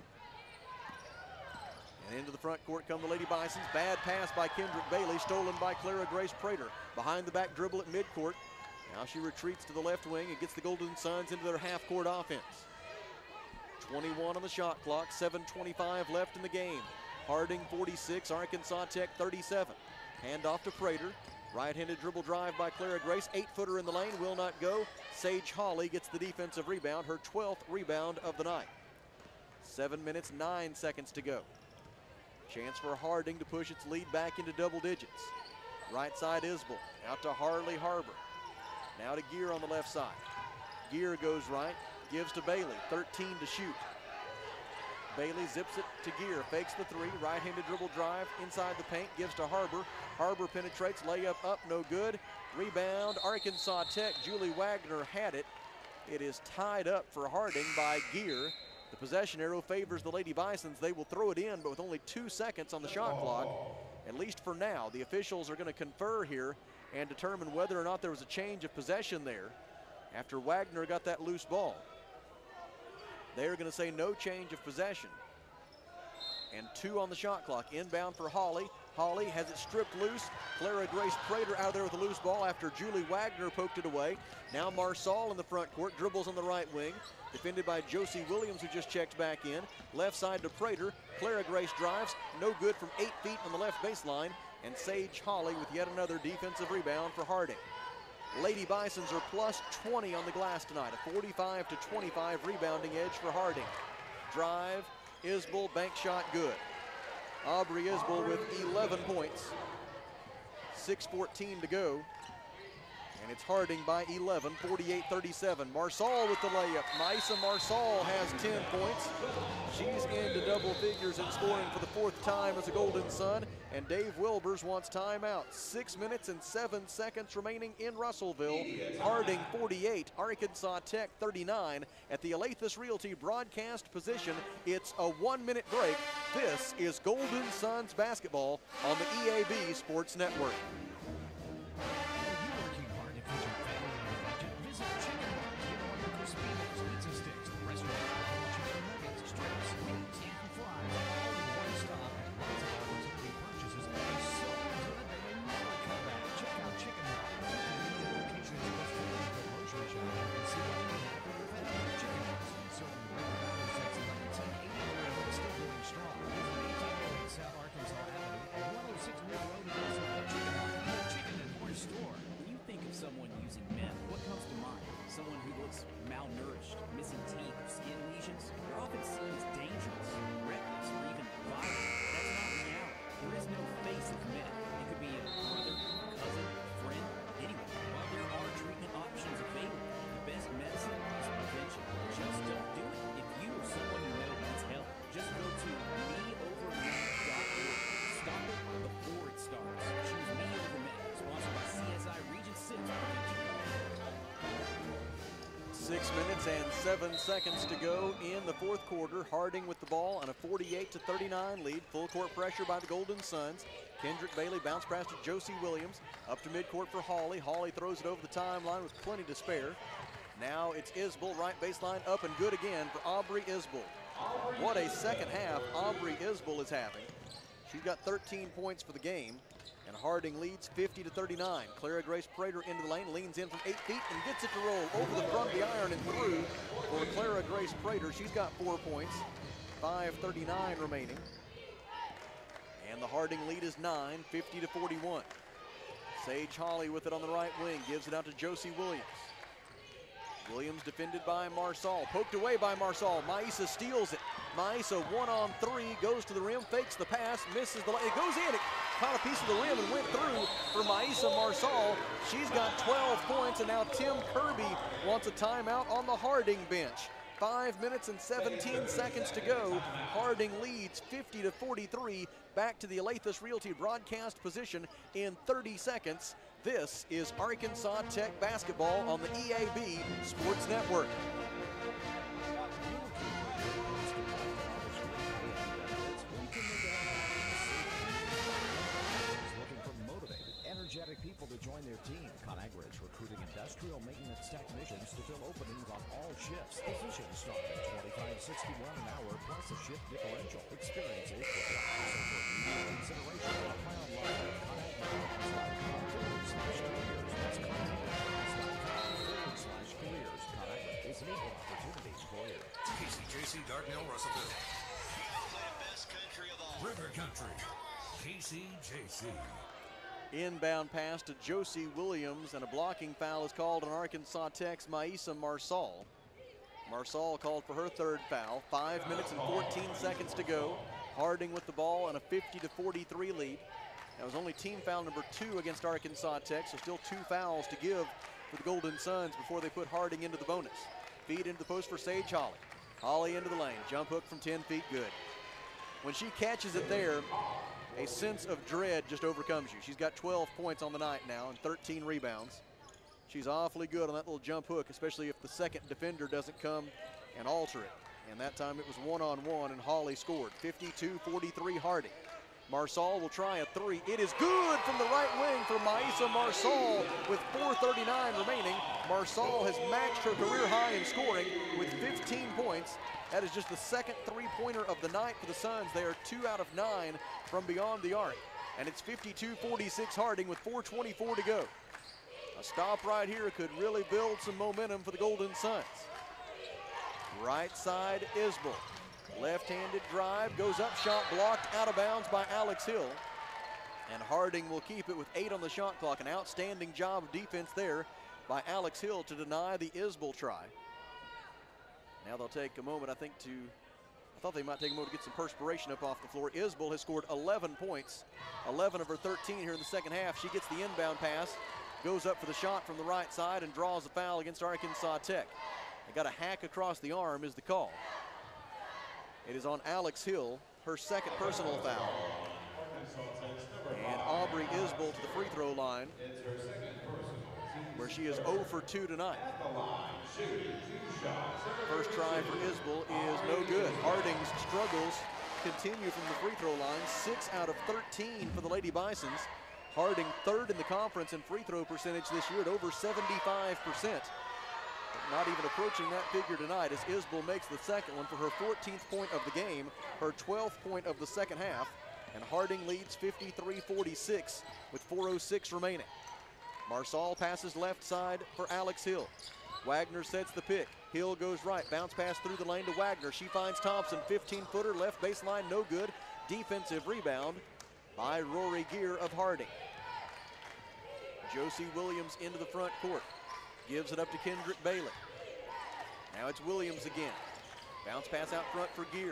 And into the front court come the Lady Bisons. Bad pass by Kendrick Bailey, stolen by Clara Grace Prater. Behind the back dribble at midcourt. Now she retreats to the left wing and gets the Golden Suns into their half-court offense. twenty-one on the shot clock, seven twenty-five left in the game. Harding forty-six, Arkansas Tech thirty-seven. Hand off to Prater. Right-handed dribble drive by Clara Grace. Eight-footer in the lane, will not go. Sage Hawley gets the defensive rebound, her twelfth rebound of the night. Seven minutes, nine seconds to go. Chance for Harding to push its lead back into double digits. Right side Isbell, out to Harley Harbor. Now to Gear on the left side. Gear goes right, gives to Bailey, thirteen to shoot. Bailey zips it to Gear, fakes the three, right-handed dribble drive inside the paint, gives to Harbor. Harbor penetrates, layup up, no good. Rebound, Arkansas Tech, Julie Wagner had it. It is tied up for Harding by Gear. The possession arrow favors the Lady Bisons. They will throw it in, but with only two seconds on the shot clock, at least for now. The officials are going to confer here and determine whether or not there was a change of possession there after Wagner got that loose ball. They are going to say no change of possession. And two on the shot clock. Inbound for Hawley. Hawley has it stripped loose. Clara Grace Prater out there with a loose ball after Julie Wagner poked it away. Now Marsal in the front court, dribbles on the right wing. Defended by Josie Williams, who just checked back in. Left side to Prater. Clara Grace drives, no good from eight feet on the left baseline. And Sage Hawley with yet another defensive rebound for Harding. Lady Bisons are plus twenty on the glass tonight, a forty-five to twenty-five rebounding edge for Harding. Drive, Isbell, bank shot, good. Aubrey Isbell with eleven points. six fourteen to go. And it's Harding by eleven, forty-eight thirty-seven. Marsal with the layup. Maisa Marsal has ten points. She's into double figures in scoring for the fourth time as a Golden Sun. And Dave Wilbers wants timeout. Six minutes and seven seconds remaining in Russellville. Harding forty-eight, Arkansas Tech thirty-nine. At the Alathus Realty broadcast position, it's a one-minute break. This is Golden Suns basketball on the E A B Sports Network. Six minutes and seven seconds to go in the fourth quarter. Harding with the ball on a forty-eight to thirty-nine lead. Full court pressure by the Golden Suns. Kendrick Bailey bounce pass to Josie Williams. Up to midcourt for Hawley. Hawley throws it over the timeline with plenty to spare. Now it's Isbell, right baseline, up and good again for Aubrey Isbell. What a second half Aubrey Isbell is having. She's got thirteen points for the game, and Harding leads fifty to thirty-nine. Clara Grace Prater into the lane, leans in from eight feet and gets it to roll over the front of the iron and through for Clara Grace Prater. She's got four points, five thirty-nine remaining. And the Harding lead is nine, fifty to forty-one. Sage Hawley with it on the right wing, gives it out to Josie Williams. Williams defended by Marsal, poked away by Marsal. Maisa steals it. Maisa one on three, goes to the rim, fakes the pass, misses the, it goes in, it caught a piece of the rim and went through for Maisa Marsal. She's got twelve points, and now Tim Kirby wants a timeout on the Harding bench. Five minutes and seventeen seconds to go. Harding leads fifty to forty-three. Back to the Alathus Realty broadcast position in thirty seconds. This is Arkansas Tech basketball on the E A B Sports Network. Looking for motivated, energetic people to join their team. ConAgra is recruiting industrial maintenance technicians to fill openings on all shifts. Positions start at twenty-five sixty-one an hour plus a shift differential. Experiences with the immediate consideration. Apply online at ConAgra.com forward slash careers. That's ConAgra.com forward slash careers. ConAgra is an equal opportunity employer. K C J C Dardanelle Russellville. River Country. K C J C. Inbound pass to Josie Williams, and a blocking foul is called on Arkansas Tech's Maisa Marsal. Marsal called for her third foul. Five minutes and fourteen seconds to go. Harding with the ball and a fifty to forty-three lead. That was only team foul number two against Arkansas Tech, so still two fouls to give for the Golden Suns before they put Harding into the bonus. Feed into the post for Sage Hawley. Hawley into the lane. Jump hook from ten feet, good. When she catches it there, a sense of dread just overcomes you. She's got twelve points on the night now and thirteen rebounds. She's awfully good on that little jump hook, especially if the second defender doesn't come and alter it. And that time it was one-on-one, and Hawley scored. fifty-two forty-three Harding. Marsal will try a three. It is good from the right wing for Maisa Marsal with four thirty-nine remaining. Marsal has matched her career high in scoring with fifteen points. That is just the second three-pointer of the night for the Suns. They are two out of nine from beyond the arc. And it's fifty-two forty-six Harding with four twenty-four to go. A stop right here could really build some momentum for the Golden Suns. Right side, Isbell. Left-handed drive, goes up, shot blocked, out of bounds by Alex Hill. And Harding will keep it with eight on the shot clock. An outstanding job of defense there by Alex Hill to deny the Isbell try. Now they'll take a moment, I think, to, I thought they might take a moment to get some perspiration up off the floor. Isbell has scored eleven points, eleven of her thirteen here in the second half. She gets the inbound pass, goes up for the shot from the right side and draws a foul against Arkansas Tech. They got a hack across the arm is the call. It is on Alex Hill, her second personal foul. And Aubrey Isbell to the free throw line, where she is zero for two tonight. First try for Isbell is no good. Harding's struggles continue from the free throw line. Six out of thirteen for the Lady Bisons. Harding third in the conference in free throw percentage this year at over seventy-five percent. But not even approaching that figure tonight as Isbell makes the second one for her fourteenth point of the game, her twelfth point of the second half, and Harding leads fifty-three forty-six with four oh six remaining. Marsal passes left side for Alex Hill. Wagner sets the pick. Hill goes right, bounce pass through the lane to Wagner. She finds Thompson, fifteen footer, left baseline, no good. Defensive rebound by Rory Gear of Harding. Josie Williams into the front court. Gives it up to Kendrick Bailey. Now it's Williams again. Bounce pass out front for Gear.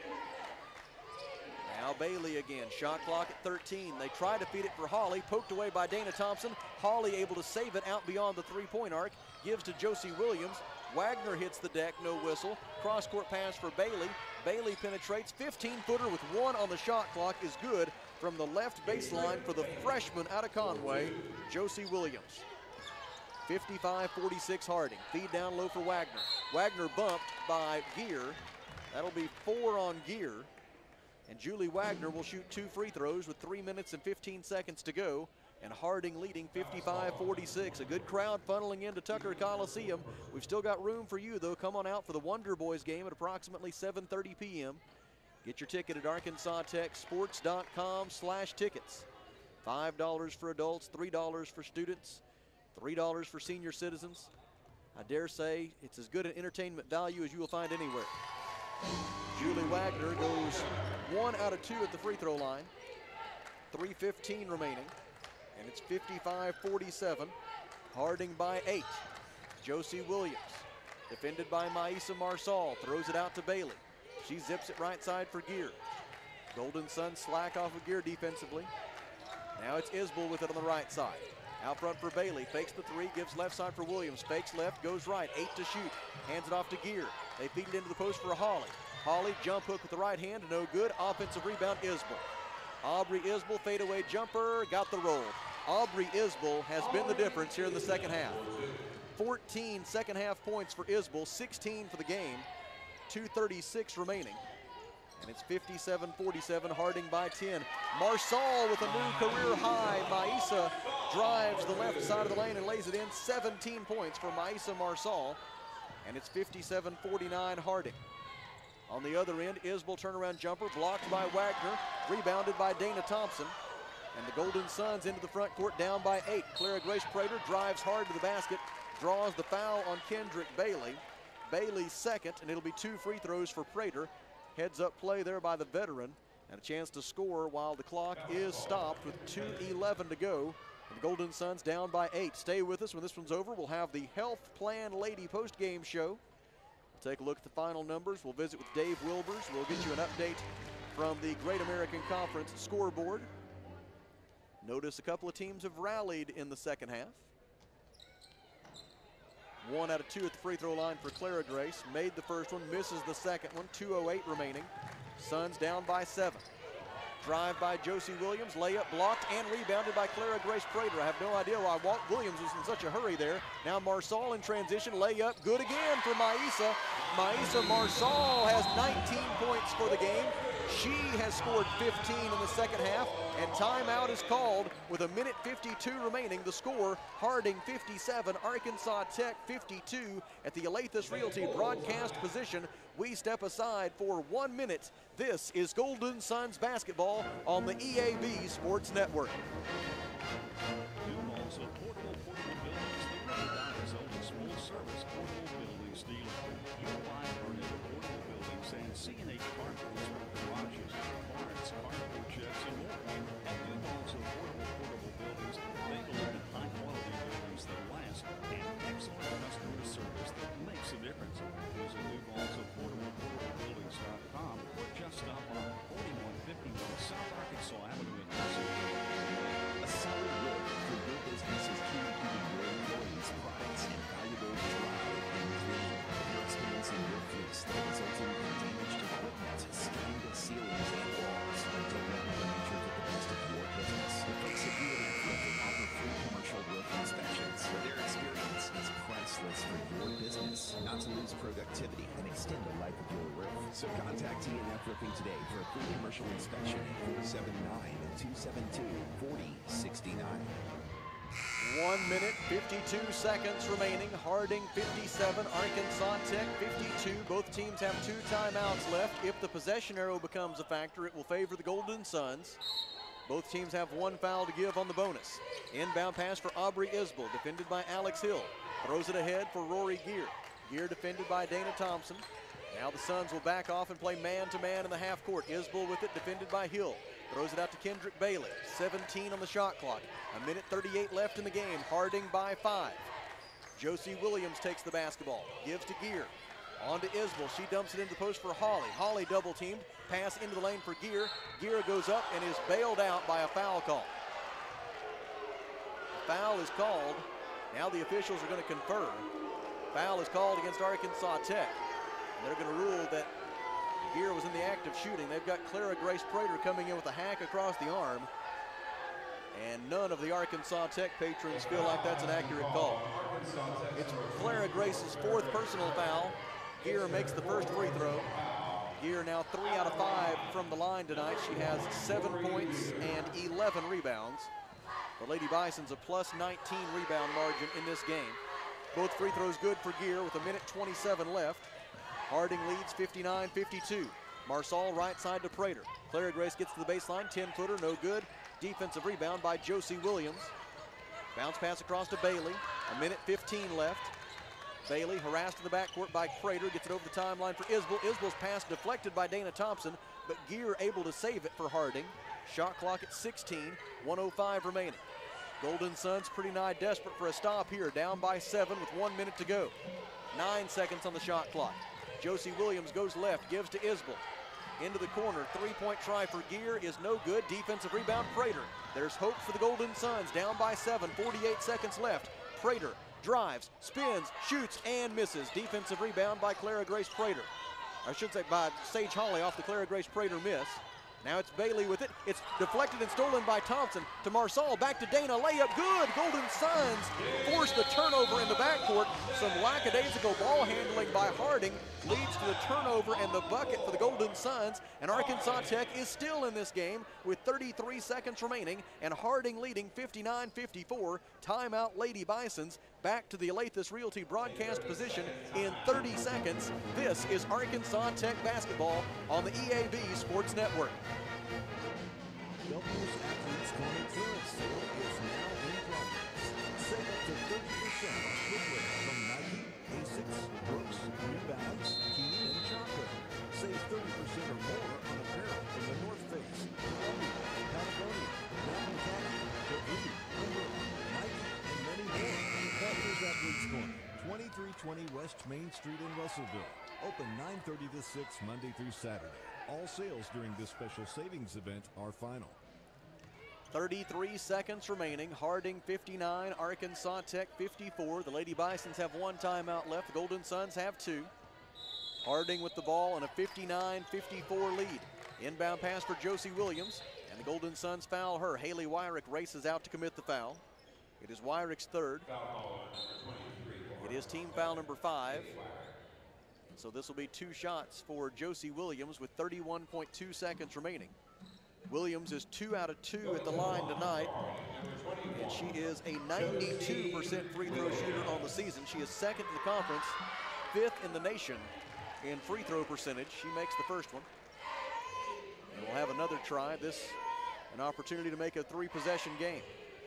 Now Bailey again, shot clock at thirteen. They try to feed it for Hawley, poked away by Dana Thompson. Hawley able to save it out beyond the three-point arc. Gives to Josie Williams. Wagner hits the deck, no whistle. Cross-court pass for Bailey. Bailey penetrates, fifteen footer with one on the shot clock is good from the left baseline for the freshman out of Conway, Josie Williams. fifty-five forty-six Harding. Feed down low for Wagner. Wagner bumped by Gear. That'll be four on Gear. And Julie Wagner will shoot two free throws with three minutes and fifteen seconds to go. And Harding leading fifty-five forty-six. A good crowd funneling into Tucker Coliseum. We've still got room for you, though. Come on out for the Wonder Boys game at approximately seven thirty p m Get your ticket at arkansas tech sports dot com slash tickets. five dollars for adults, three dollars for students, three dollars for senior citizens. I dare say it's as good an entertainment value as you will find anywhere. Julie Wagner goes one out of two at the free throw line. three fifteen remaining. And it's fifty-five forty-seven. Harding by eight. Josie Williams, defended by Maisa Marsal, throws it out to Bailey. She zips it right side for Gear. Golden Suns slack off of Gear defensively. Now it's Isbell with it on the right side. Out front for Bailey, fakes the three, gives left side for Williams, fakes left, goes right, eight to shoot, hands it off to Gear. They feed it into the post for Holly. Holly, jump hook with the right hand, no good, offensive rebound, Isbell. Aubrey Isbell, fadeaway jumper, got the roll. Aubrey Isbell has been the difference here in the second half. fourteen second half points for Isbell, sixteen for the game, two thirty-six remaining. And it's fifty-seven forty-seven, Harding by ten. Marsal with a new career high. Maisa drives the left side of the lane and lays it in. seventeen points for Maisa Marsal. And it's fifty-seven forty-nine Harding. On the other end, Isbell turnaround jumper blocked by Wagner, rebounded by Dana Thompson. And the Golden Suns into the front court down by eight. Clara Grace Prater drives hard to the basket, draws the foul on Kendrick Bailey. Bailey's second, and it'll be two free throws for Prater. Heads up play there by the veteran, and a chance to score while the clock is stopped with two eleven to go. And the Golden Suns down by eight. Stay with us when this one's over. We'll have the Health Plan Lady post-game show. We'll take a look at the final numbers. We'll visit with Dave Wilbers. We'll get you an update from the Great American Conference scoreboard. Notice a couple of teams have rallied in the second half. One out of two at the free throw line for Clara Grace. Made the first one, misses the second one. two oh eight remaining. Suns down by seven. Drive by Josie Williams, layup blocked and rebounded by Clara Grace Prater. I have no idea why Walt Williams was in such a hurry there. Now Marsal in transition, layup, good again for Maisa. Maisa Marsal has nineteen points for the game. She has scored fifteen in the second half, and timeout is called with a minute fifty-two remaining. The score, Harding fifty-seven, Arkansas Tech fifty-two. At the Alathus Realty broadcast position, we step aside for one minute. This is Golden Suns basketball on the E A B Sports Network. Duval's a portable, portable buildings. The River Valley's only full-service portable buildings dealer. You buy permanent portable buildings and C and H carports, garages, barns, carport sheds, and more. At Duval's a portable, portable buildings, they deliver high-quality buildings that last and excellent customer service that makes a difference. Visit Duval's a portable, portable buildings dot com or just stop on forty-one fifty-one South Arkansas Avenue in Russell. A solid look for your business is key to keeping your employees' products and valuables dry and clean. You're experiencing roof leaks that are resulting in damaged equipment, stained ceilings and walls. And don't let the nature get the best of your business. The folks at Building Roofing offer free commercial roof inspections, where their experience is priceless for your business. Not to lose productivity and extend the life of your roof. So contact T and F Roofing today for a free commercial inspection at four seven nine, two seven two, four oh six nine. One minute, fifty-two seconds remaining. Harding fifty-seven, Arkansas Tech fifty-two. Both teams have two timeouts left. If the possession arrow becomes a factor, it will favor the Golden Suns. Both teams have one foul to give on the bonus. Inbound pass for Aubrey Isbell, defended by Alex Hill. Throws it ahead for Rory Gear. Gear defended by Dana Thompson. Now the Suns will back off and play man-to-man in the half court. Isbell with it, defended by Hill. Throws it out to Kendrick Bailey. seventeen on the shot clock. A minute thirty-eight left in the game. Harding by five. Josie Williams takes the basketball. Gives to Gear. On to Isbell. She dumps it into the post for Holly. Holly double teamed. Pass into the lane for Gear. Gear goes up and is bailed out by a foul call. The foul is called. Now the officials are going to confer. Foul is called against Arkansas Tech. They're going to rule that Gear was in the act of shooting. They've got Clara Grace Prater coming in with a hack across the arm. And none of the Arkansas Tech patrons feel like that's an accurate call. It's Clara Grace's fourth personal foul. Gear makes the first free throw. Gear now three out of five from the line tonight. She has seven points and eleven rebounds. The Lady Bison's a plus nineteen rebound margin in this game. Both free throws good for Gear with a minute twenty-seven left. Harding leads fifty-nine fifty-two. Marsal right side to Prater. Clara Grace gets to the baseline, ten footer, no good. Defensive rebound by Josie Williams. Bounce pass across to Bailey. A minute fifteen left. Bailey harassed in the backcourt by Prater, gets it over the timeline for Isbell. Isbell's pass deflected by Dana Thompson, but Gear able to save it for Harding. Shot clock at sixteen, one oh five remaining. Golden Suns pretty nigh desperate for a stop here, down by seven with one minute to go. Nine seconds on the shot clock. Josie Williams goes left, gives to Isbell. Into the corner, three-point try for Gear is no good. Defensive rebound, Prater. There's hope for the Golden Suns, down by seven, forty-eight seconds left. Prater drives, spins, shoots, and misses. Defensive rebound by Clara Grace Prater. I should say by Sage Holly off the Clara Grace Prater miss. Now it's Bailey with it. It's deflected and stolen by Thompson to Marsal. Back to Dana. Layup good. Golden Suns force the turnover in the backcourt. Some lackadaisical ball handling by Harding leads to the turnover and the bucket for the Golden Suns. And Arkansas Tech is still in this game with thirty-three seconds remaining and Harding leading fifty-nine fifty-four. Timeout Lady Bisons. Back to the Alathus Realty broadcast position in thirty seconds. This is Arkansas Tech basketball on the E A B Sports Network. W's Athletes Corner clearance sale is now in progress. Save up to thirty percent off footwear from Nike, Asics, Brooks, New Balance, Keen, and Chaco. Save thirty percent or more on apparel from the North Face, Columbia, Patagonia, Mountain Khaki, Purdue, Under Armour, Nike, and many more. W's Athletes Corner, twenty-three twenty West Main Street in Russellville. Open nine thirty to six Monday through Saturday. All sales during this special savings event are final. thirty-three seconds remaining. Harding fifty-nine, Arkansas Tech fifty-four. The Lady Bisons have one timeout left. The Golden Suns have two. Harding with the ball and a fifty-nine fifty-four lead. Inbound pass for Josie Williams, and the Golden Suns foul her. Haley Wyrick races out to commit the foul. It is Wyrick's third. It is team foul number five. So this will be two shots for Josie Williams with thirty-one point two seconds remaining. Williams is two out of two at the line tonight, and she is a ninety-two percent free throw shooter on the season. She is second in the conference, fifth in the nation in free throw percentage. She makes the first one. And we'll have another try. This an opportunity to make a three possession game.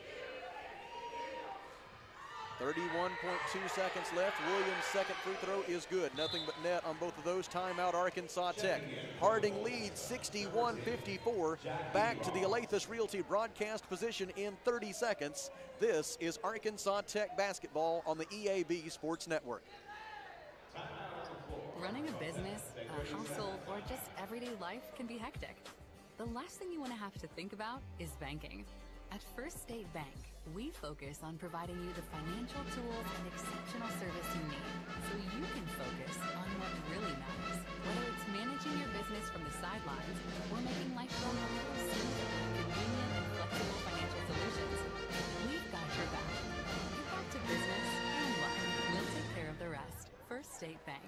thirty-one point two seconds left. Williams' second free throw is good. Nothing but net on both of those. Timeout Arkansas Tech. Harding leads sixty-one fifty-four. Back to the Alathus Realty broadcast position in thirty seconds. This is Arkansas Tech basketball on the E A B Sports Network. Running a business, a household, or just everyday life can be hectic. The last thing you want to have to think about is banking. At First State Bank, we focus on providing you the financial tools and exceptional service you need so you can focus on what really matters. Whether it's managing your business from the sidelines or making life run a little smoother, convenient and flexible financial solutions, we've got your back. Get back to business and life. We'll take care of the rest. First State Bank.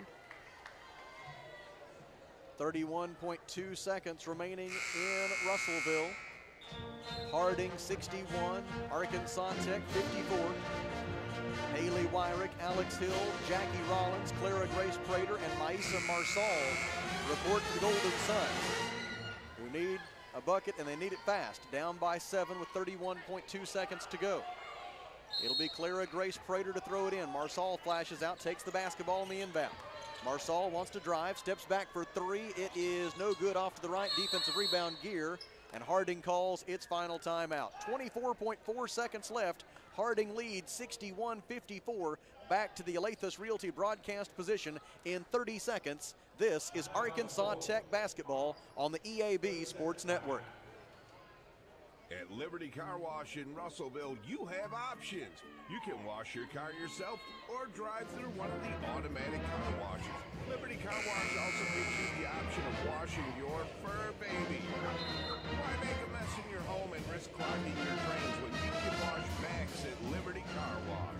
thirty-one point two seconds remaining in Russellville. Harding sixty-one, Arkansas Tech fifty-four. Haley Wyrick, Alex Hill, Jackie Rollins, Clara Grace Prater, and Maisa Marsal report to the Golden Suns, who need a bucket, and they need it fast. Down by seven with thirty-one point two seconds to go. It'll be Clara Grace Prater to throw it in. Marsal flashes out, takes the basketball in the inbound. Marsal wants to drive, steps back for three. It is no good off to the right. Defensive rebound Gear. And Harding calls its final timeout. twenty-four point four seconds left. Harding leads sixty-one fifty-four. Back to the Alathus Realty broadcast position in thirty seconds. This is Arkansas Tech basketball on the E A B Sports Network. At Liberty Car Wash in Russellville, you have options. You can wash your car yourself or drive through one of the automatic car washes. Liberty Car Wash also gives you the option of washing your fur baby. Why make a mess in your home and risk clogging your drains when you can wash Max at Liberty Car Wash?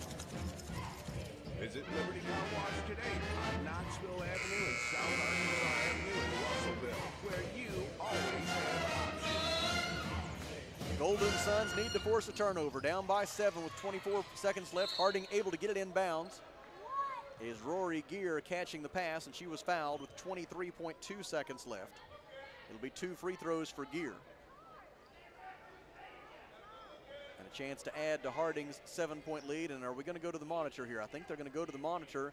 Visit Liberty Car Wash today on Knoxville Avenue and South Arkansas Avenue in Russellville, where you always have options. Golden Suns need to force a turnover. Down by seven with twenty-four seconds left. Harding able to get it inbounds. Is Rory Gear catching the pass, and she was fouled with twenty-three point two seconds left. It'll be two free throws for Gear. And a chance to add to Harding's seven-point lead. And are we going to go to the monitor here? I think they're going to go to the monitor.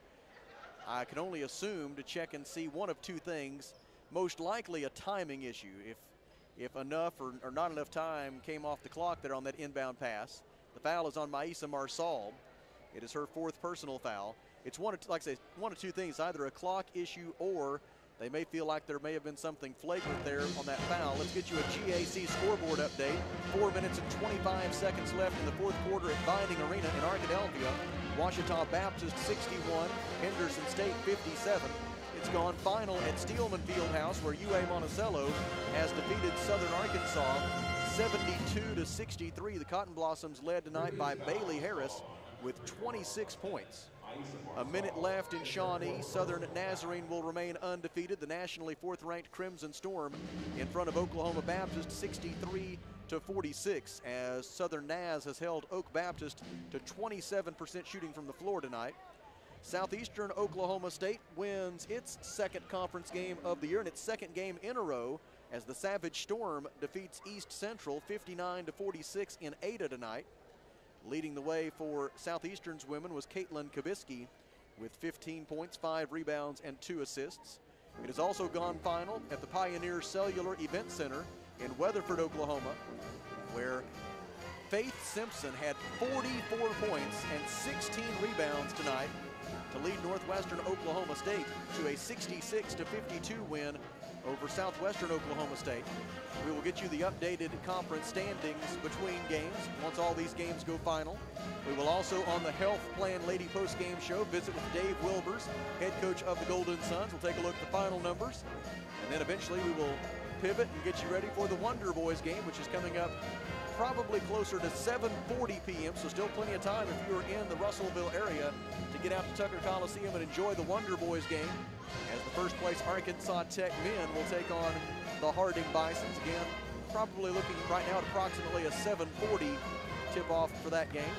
I can only assume to check and see one of two things. Most likely a timing issue. If If enough or, or not enough time came off the clock there on that inbound pass. The foul is on Maisa Marsal. It is her fourth personal foul. It's one of, like I say, one of two things, either a clock issue or they may feel like there may have been something flagrant there on that foul. Let's get you a G A C scoreboard update. Four minutes and twenty-five seconds left in the fourth quarter at Binding Arena in Arkadelphia. Ouachita Baptist sixty-one, Henderson State fifty-seven. It's gone final at Steelman Fieldhouse, where U A Monticello has defeated Southern Arkansas seventy-two to sixty-three. The Cotton Blossoms led tonight by Bailey Harris with twenty-six points. A minute left in Shawnee. Southern Nazarene will remain undefeated. The nationally fourth-ranked Crimson Storm in front of Oklahoma Baptist sixty-three to forty-six, as Southern Naz has held Oak Baptist to twenty-seven percent shooting from the floor tonight. Southeastern Oklahoma State wins its second conference game of the year and its second game in a row as the Savage Storm defeats East Central fifty-nine to forty-six in Ada tonight. Leading the way for Southeastern's women was Caitlin Kabisky with fifteen points, five rebounds, and two assists. It has also gone final at the Pioneer Cellular Event Center in Weatherford, Oklahoma, where Faith Simpson had forty-four points and sixteen rebounds tonight to lead Northwestern Oklahoma State to a sixty-six to fifty-two win over Southwestern Oklahoma State. We will get you the updated conference standings between games once all these games go final. We will also, on the Health Plan Lady Post-Game Show, visit with Dave Wilbers, head coach of the Golden Suns. We'll take a look at the final numbers, and then eventually we will pivot and get you ready for the Wonder Boys game, which is coming up probably closer to seven forty p m, so still plenty of time if you're in the Russellville area to get out to Tucker Coliseum and enjoy the Wonder Boys game, as the first place Arkansas Tech men will take on the Harding Bisons. Again, probably looking right now at approximately a seven forty tip-off for that game.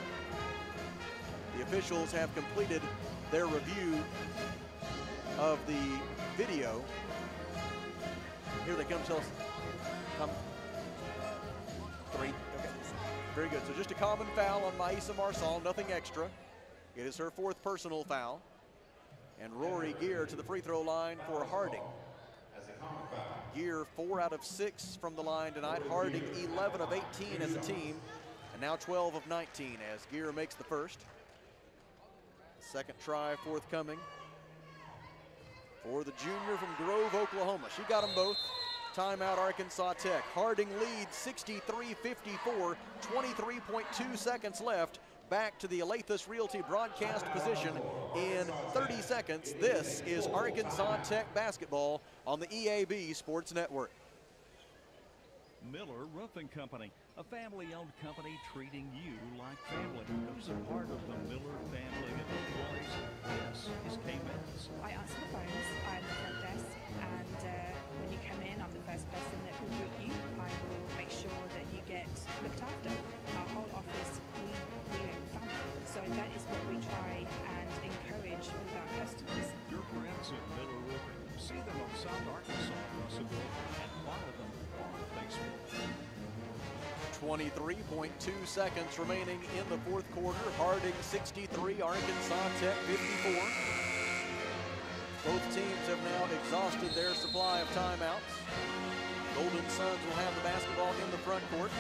The officials have completed their review of the video. Here they come, tell us. Come. Three. Okay. Very good. So just a common foul on Maisa Marsal, nothing extra. It is her fourth personal foul. And Rory Gear to the free throw line for Harding. Gear four out of six from the line tonight. Harding eleven of eighteen as a team. And now twelve of nineteen as Gear makes the first. Second try forthcoming for the junior from Grove, Oklahoma. She got them both. Timeout Arkansas Tech. Harding leads sixty-three fifty-four, twenty-three point two seconds left. Back to the Alathus Realty broadcast position in thirty seconds. This is Arkansas Tech basketball on the E A B Sports Network. Miller Roofing Company, a family-owned company treating you like family. Who's a part of the Miller family of employees? This is Kay Mills. I answer the phones, I'm the front desk, and uh, when you come in, I'm the first person that will greet you. I will make sure that you get looked after. Our whole office, we, we are family. So that is what we try and encourage with our customers. Your friends at Miller Roofing. See them on South Arkansas, Russellville, and follow them on Facebook. twenty-three point two seconds remaining in the fourth quarter. Harding sixty-three, Arkansas Tech fifty-four. Both teams have now exhausted their supply of timeouts. Golden Suns will have the basketball in the front court.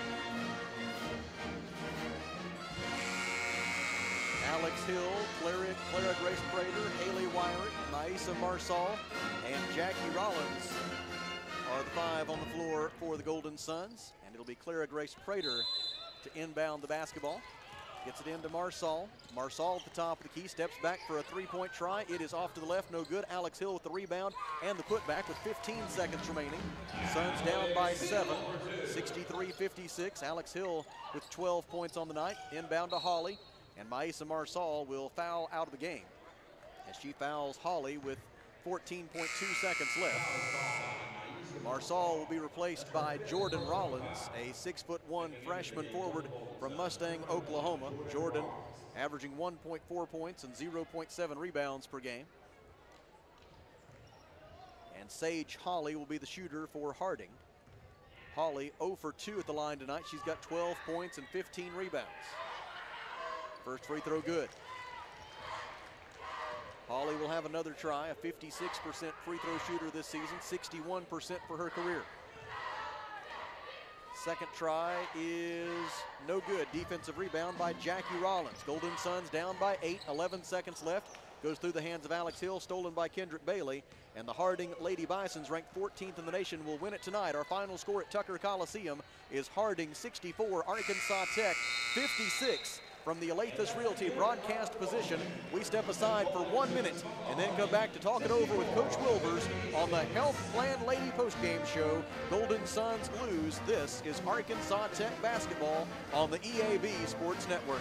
Alex Hill, Clara, Clara Grace Prater, Haley Wyrick, Maisa Marsal, and Jackie Rollins are the five on the floor for the Golden Suns, and it'll be Clara Grace Prater to inbound the basketball. Gets it into Marsal. Marsal at the top of the key, steps back for a three-point try. It is off to the left, no good. Alex Hill with the rebound and the putback with fifteen seconds remaining. Suns down by seven, sixty-three fifty-six. Alex Hill with twelve points on the night. Inbound to Holly, and Maisa Marsal will foul out of the game as she fouls Holly with fourteen point two seconds left. Marsal will be replaced by Jordan Rollins, a six foot one freshman forward from Mustang, Oklahoma. Jordan averaging one point four points and zero point seven rebounds per game. And Sage Holly will be the shooter for Harding. Holly zero for two at the line tonight. She's got twelve points and fifteen rebounds. First free throw good. Holly will have another try, a fifty-six percent free throw shooter this season, sixty-one percent for her career. Second try is no good. Defensive rebound by Jackie Rollins. Golden Suns down by eight, eleven seconds left. Goes through the hands of Alex Hill, stolen by Kendrick Bailey. And the Harding Lady Bisons, ranked fourteenth in the nation, will win it tonight. Our final score at Tucker Coliseum is Harding sixty-four, Arkansas Tech fifty-six. From the Alathus Realty broadcast position, we step aside for one minute and then come back to talk it over with Coach Wilbers on the Health Plan Lady postgame show. Golden Suns lose. This is Arkansas Tech basketball on the E A B Sports Network.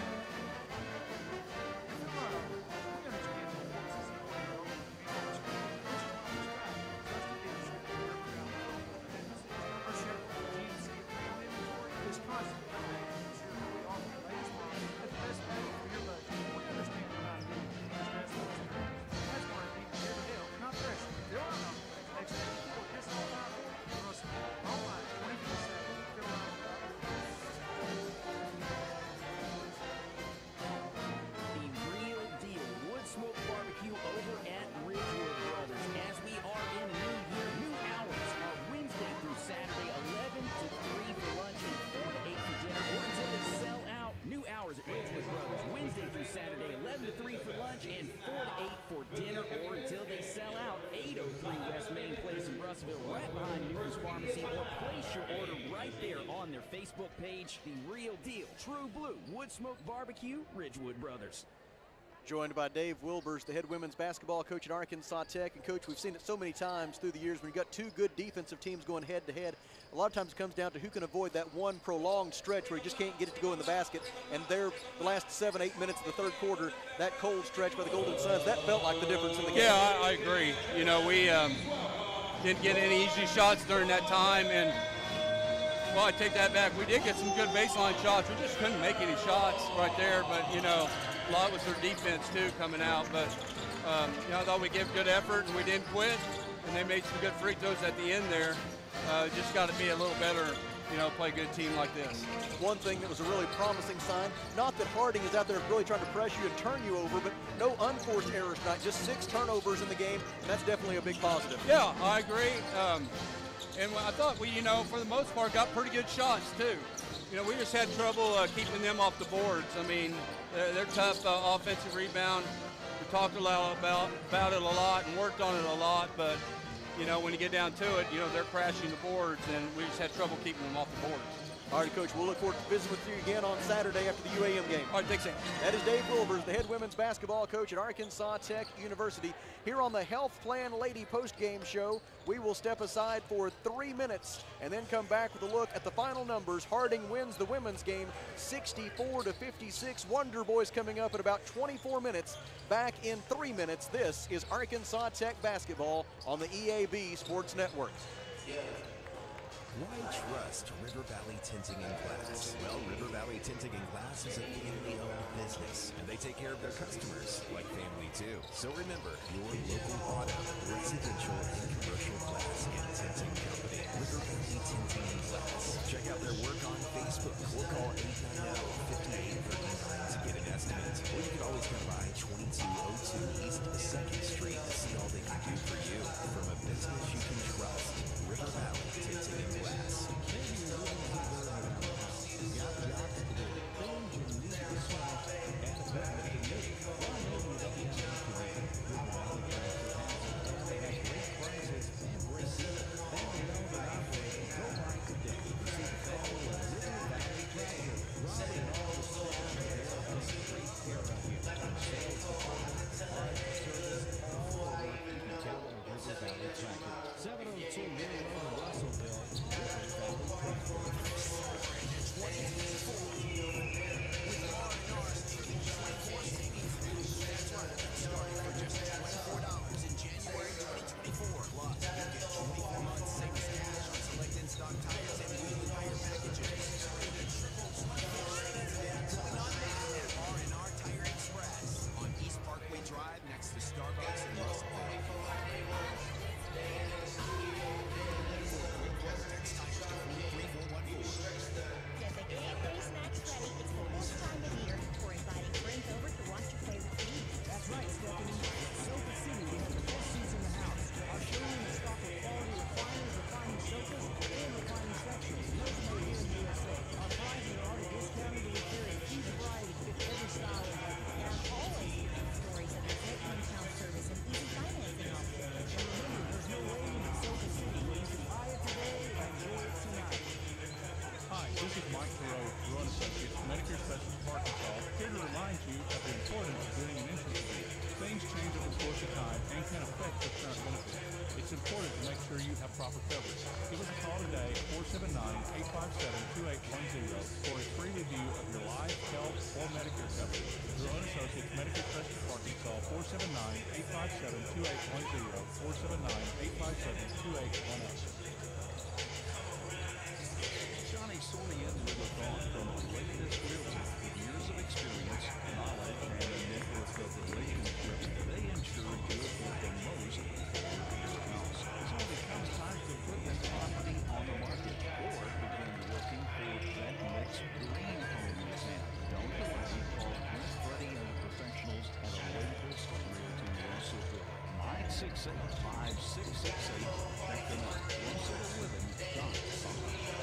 Facebook page, The Real Deal, True Blue, Wood Smoke Barbecue, Ridgewood Brothers. Joined by Dave Wilbers, the head women's basketball coach at Arkansas Tech. And Coach, we've seen it so many times through the years when you've got two good defensive teams going head to head. A lot of times it comes down to who can avoid that one prolonged stretch where you just can't get it to go in the basket. And there, the last seven, eight minutes of the third quarter, that cold stretch by the Golden Suns, that felt like the difference in the game. Yeah, I, I agree. You know, we um, didn't get any easy shots during that time. And well, I take that back. We did get some good baseline shots. We just couldn't make any shots right there. But, you know, a lot was their defense, too, coming out. But, um, you know, I thought we gave good effort and we didn't quit. And they made some good free throws at the end there. Uh, just got to be a little better, you know, play a good team like this. One thing that was a really promising sign, not that Harding is out there really trying to press you and turn you over, but no unforced errors tonight. Just six turnovers in the game, and that's definitely a big positive. Yeah, I agree. Um, And I thought we, you know, for the most part, got pretty good shots, too. You know, we just had trouble uh, keeping them off the boards. I mean, they're, they're tough uh, offensive rebound. We talked a lot about, about it a lot and worked on it a lot, but, you know, when you get down to it, you know, they're crashing the boards, and we just had trouble keeping them off the boards. All right, Coach, we'll look forward to visiting with you again on Saturday after the U A M game. All right, thanks, Sam. That is Dave Wilbers, the head women's basketball coach at Arkansas Tech University. Here on the Health Plan Lady postgame show, we will step aside for three minutes and then come back with a look at the final numbers. Harding wins the women's game sixty-four to fifty-six. Wonder Boys coming up in about twenty-four minutes. Back in three minutes, this is Arkansas Tech basketball on the E A B Sports Network. Why trust River Valley Tinting and Glass? Well, River Valley Tinting and Glass is a family-owned business, and they take care of their customers like family too. So remember, your local auto, residential, and commercial glass and tinting company, River Valley Tinting and Glass. Check out their work on Facebook or call eight nine zero, five eight three nine to get an estimate. Or you can always come by twenty-two oh two East second Street to see all they can do for you. From a business you can trust, River Valley Tinting and Glass. of time and can affect your current benefits. It's important to make sure you have proper coverage. Give us a call today at four seven nine, eight five seven, two eight one zero for a free review of your life, health, or Medicare coverage. Jerome Associates Medicare Specialist of Arkansas, four seven nine, eight five seven, two eight one zero, four seven nine, eight five seven, two eight one zero. Johnny Solian with a thought from a latest realtor with years of experience, knowledge, and a network of relationships. They ensure you'll get the most for your house. So it comes time to put this property on the market or begin looking for that next dream home you have. Don't delay. Call Clint, Freddie, and the professionals at a latest realty Russellville. nine six eight, five six six eight. Check them out. russell living dot com.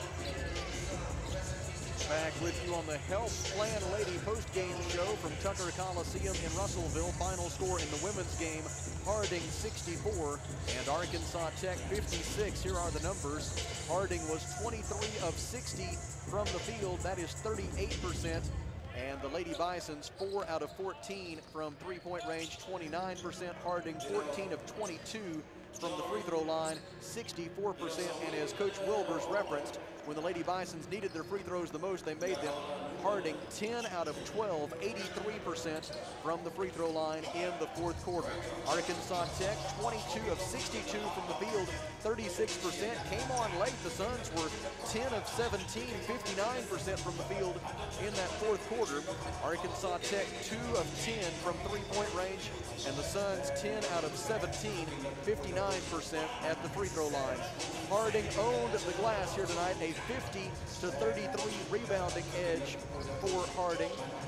Back with you on the Health Plan Lady post-game show from Tucker Coliseum in Russellville. Final score in the women's game, Harding sixty-four and Arkansas Tech fifty-six. Here are the numbers. Harding was twenty-three of sixty from the field. That is thirty-eight percent. And the Lady Bisons, four out of fourteen from three-point range, twenty-nine percent. Harding, fourteen of twenty-two from the free throw line, sixty-four percent. And as Coach Wilbers referenced, when the Lady Bisons needed their free throws the most, they made them. Harding, ten out of twelve, eighty-three percent from the free throw line in the fourth quarter. Arkansas Tech, twenty-two of sixty-two from the field, thirty-six percent. Came on late. The Suns were ten of seventeen, fifty-nine percent from the field in that fourth quarter. Arkansas Tech, two of ten from three-point range, and the Suns, ten out of seventeen, fifty-nine percent at the free throw line. Harding owned the glass here tonight, a fifty to thirty-three rebounding edge for Harding.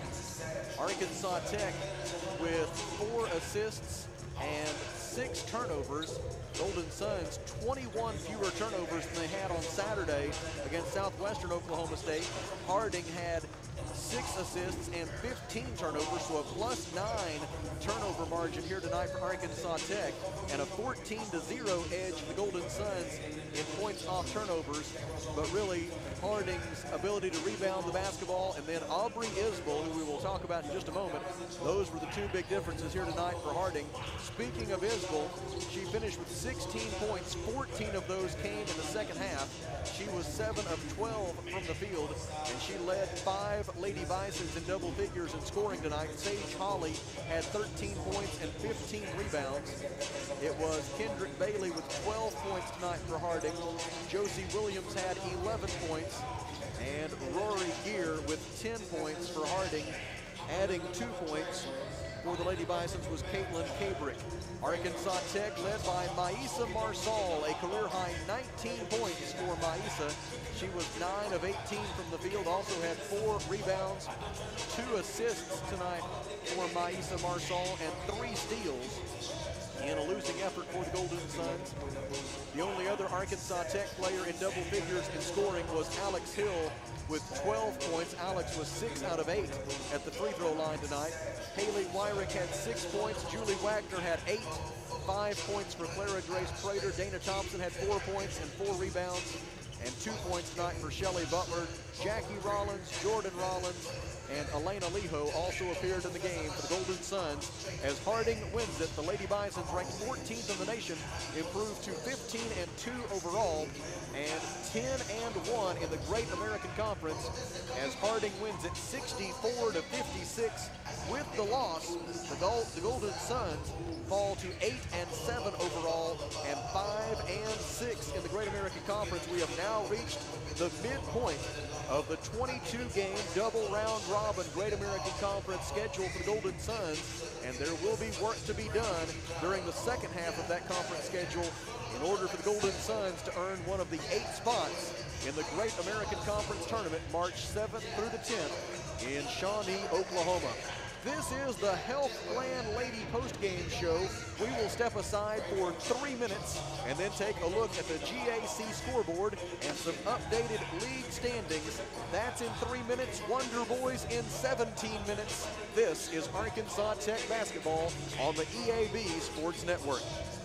Arkansas Tech with four assists and six turnovers. Golden Suns, twenty-one fewer turnovers than they had on Saturday against Southwestern Oklahoma State. Harding had six assists and fifteen turnovers, so a plus nine turnover margin here tonight for Arkansas Tech, and a fourteen to zero edge for the Golden Suns in points off turnovers. But really, Harding's ability to rebound the basketball, and then Aubrey Isbell, who we will talk about in just a moment, those were the two big differences here tonight for Harding. Speaking of Isbell, she finished with sixteen points, fourteen of those came in the second half. She was seven of twelve from the field, and she led five Lady Bisons in double figures in scoring tonight. Sage Holly had thirteen points and fifteen rebounds. It was Kendrick Bailey with twelve points tonight for Harding. Josie Williams had eleven points, and Rory Gear with ten points for Harding. Adding two points for the Lady Bisons was Caitlin Cabrick. Arkansas Tech led by Maisa Marsal, a career-high nineteen points for Maisa. She was nine of eighteen from the field, also had four rebounds, two assists tonight for Maisa Marsal, and three steals in a losing effort for the Golden Suns. The only other Arkansas Tech player in double figures in scoring was Alex Hill with twelve points. Alex was six out of eight at the free throw line tonight. Haley Wyrick had six points. Julie Wagner had eight. Five points for Clara Grace Prater. Dana Thompson had four points and four rebounds. And two points tonight for Shelley Butler. Jackie Rollins, Jordan Rollins, and Elena Liho also appeared in the game for the Golden Suns. As Harding wins it, the Lady Bisons, ranked fourteenth in the nation, improved to fifteen and two overall and ten and one in the Great American Conference, as Harding wins it sixty-four to fifty-six. With the loss, the, Gold, the Golden Suns fall to eight and seven overall and five and six in the Great American Conference. We have now reached the midpoint of the twenty-two game double round robin Great American Conference schedule for the Golden Suns, and there will be work to be done during the second half of that conference schedule in order for the Golden Suns to earn one of the eight spots in the Great American Conference Tournament March seventh through the tenth in Shawnee, Oklahoma. This is the Health Plan Lady postgame show. We will step aside for three minutes and then take a look at the G A C scoreboard and some updated league standings. That's in three minutes. Wonder Boys in seventeen minutes. This is Arkansas Tech basketball on the E A B Sports Network.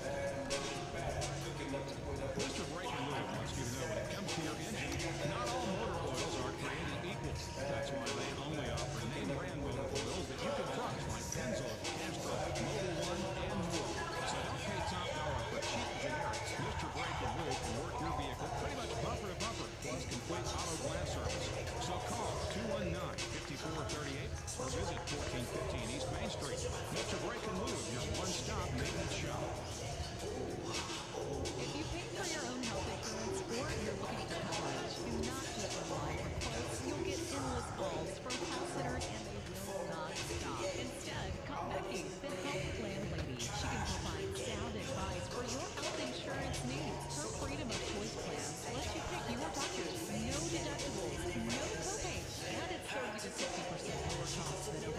Mister Breckenridge wants you to know when it comes to your engine, not all motor oils are created equal. That's why they only offer name brand motor oils that you can trust, like Pennzoil, Castrol, Mobil One, and more.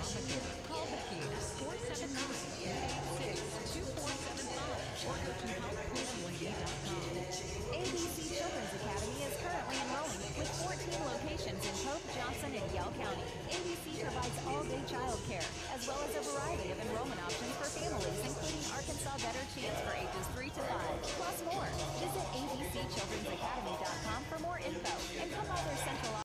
Obamacare. Call Becky at four seven nine, eight eight six, two four seven five or go to help cleveland dot com. A B C Children's Academy is currently enrolling with fourteen locations in Pope, Johnson, and Yell County. A B C provides all-day child care, as well as a variety of enrollment options for families, including Arkansas Better Chance for ages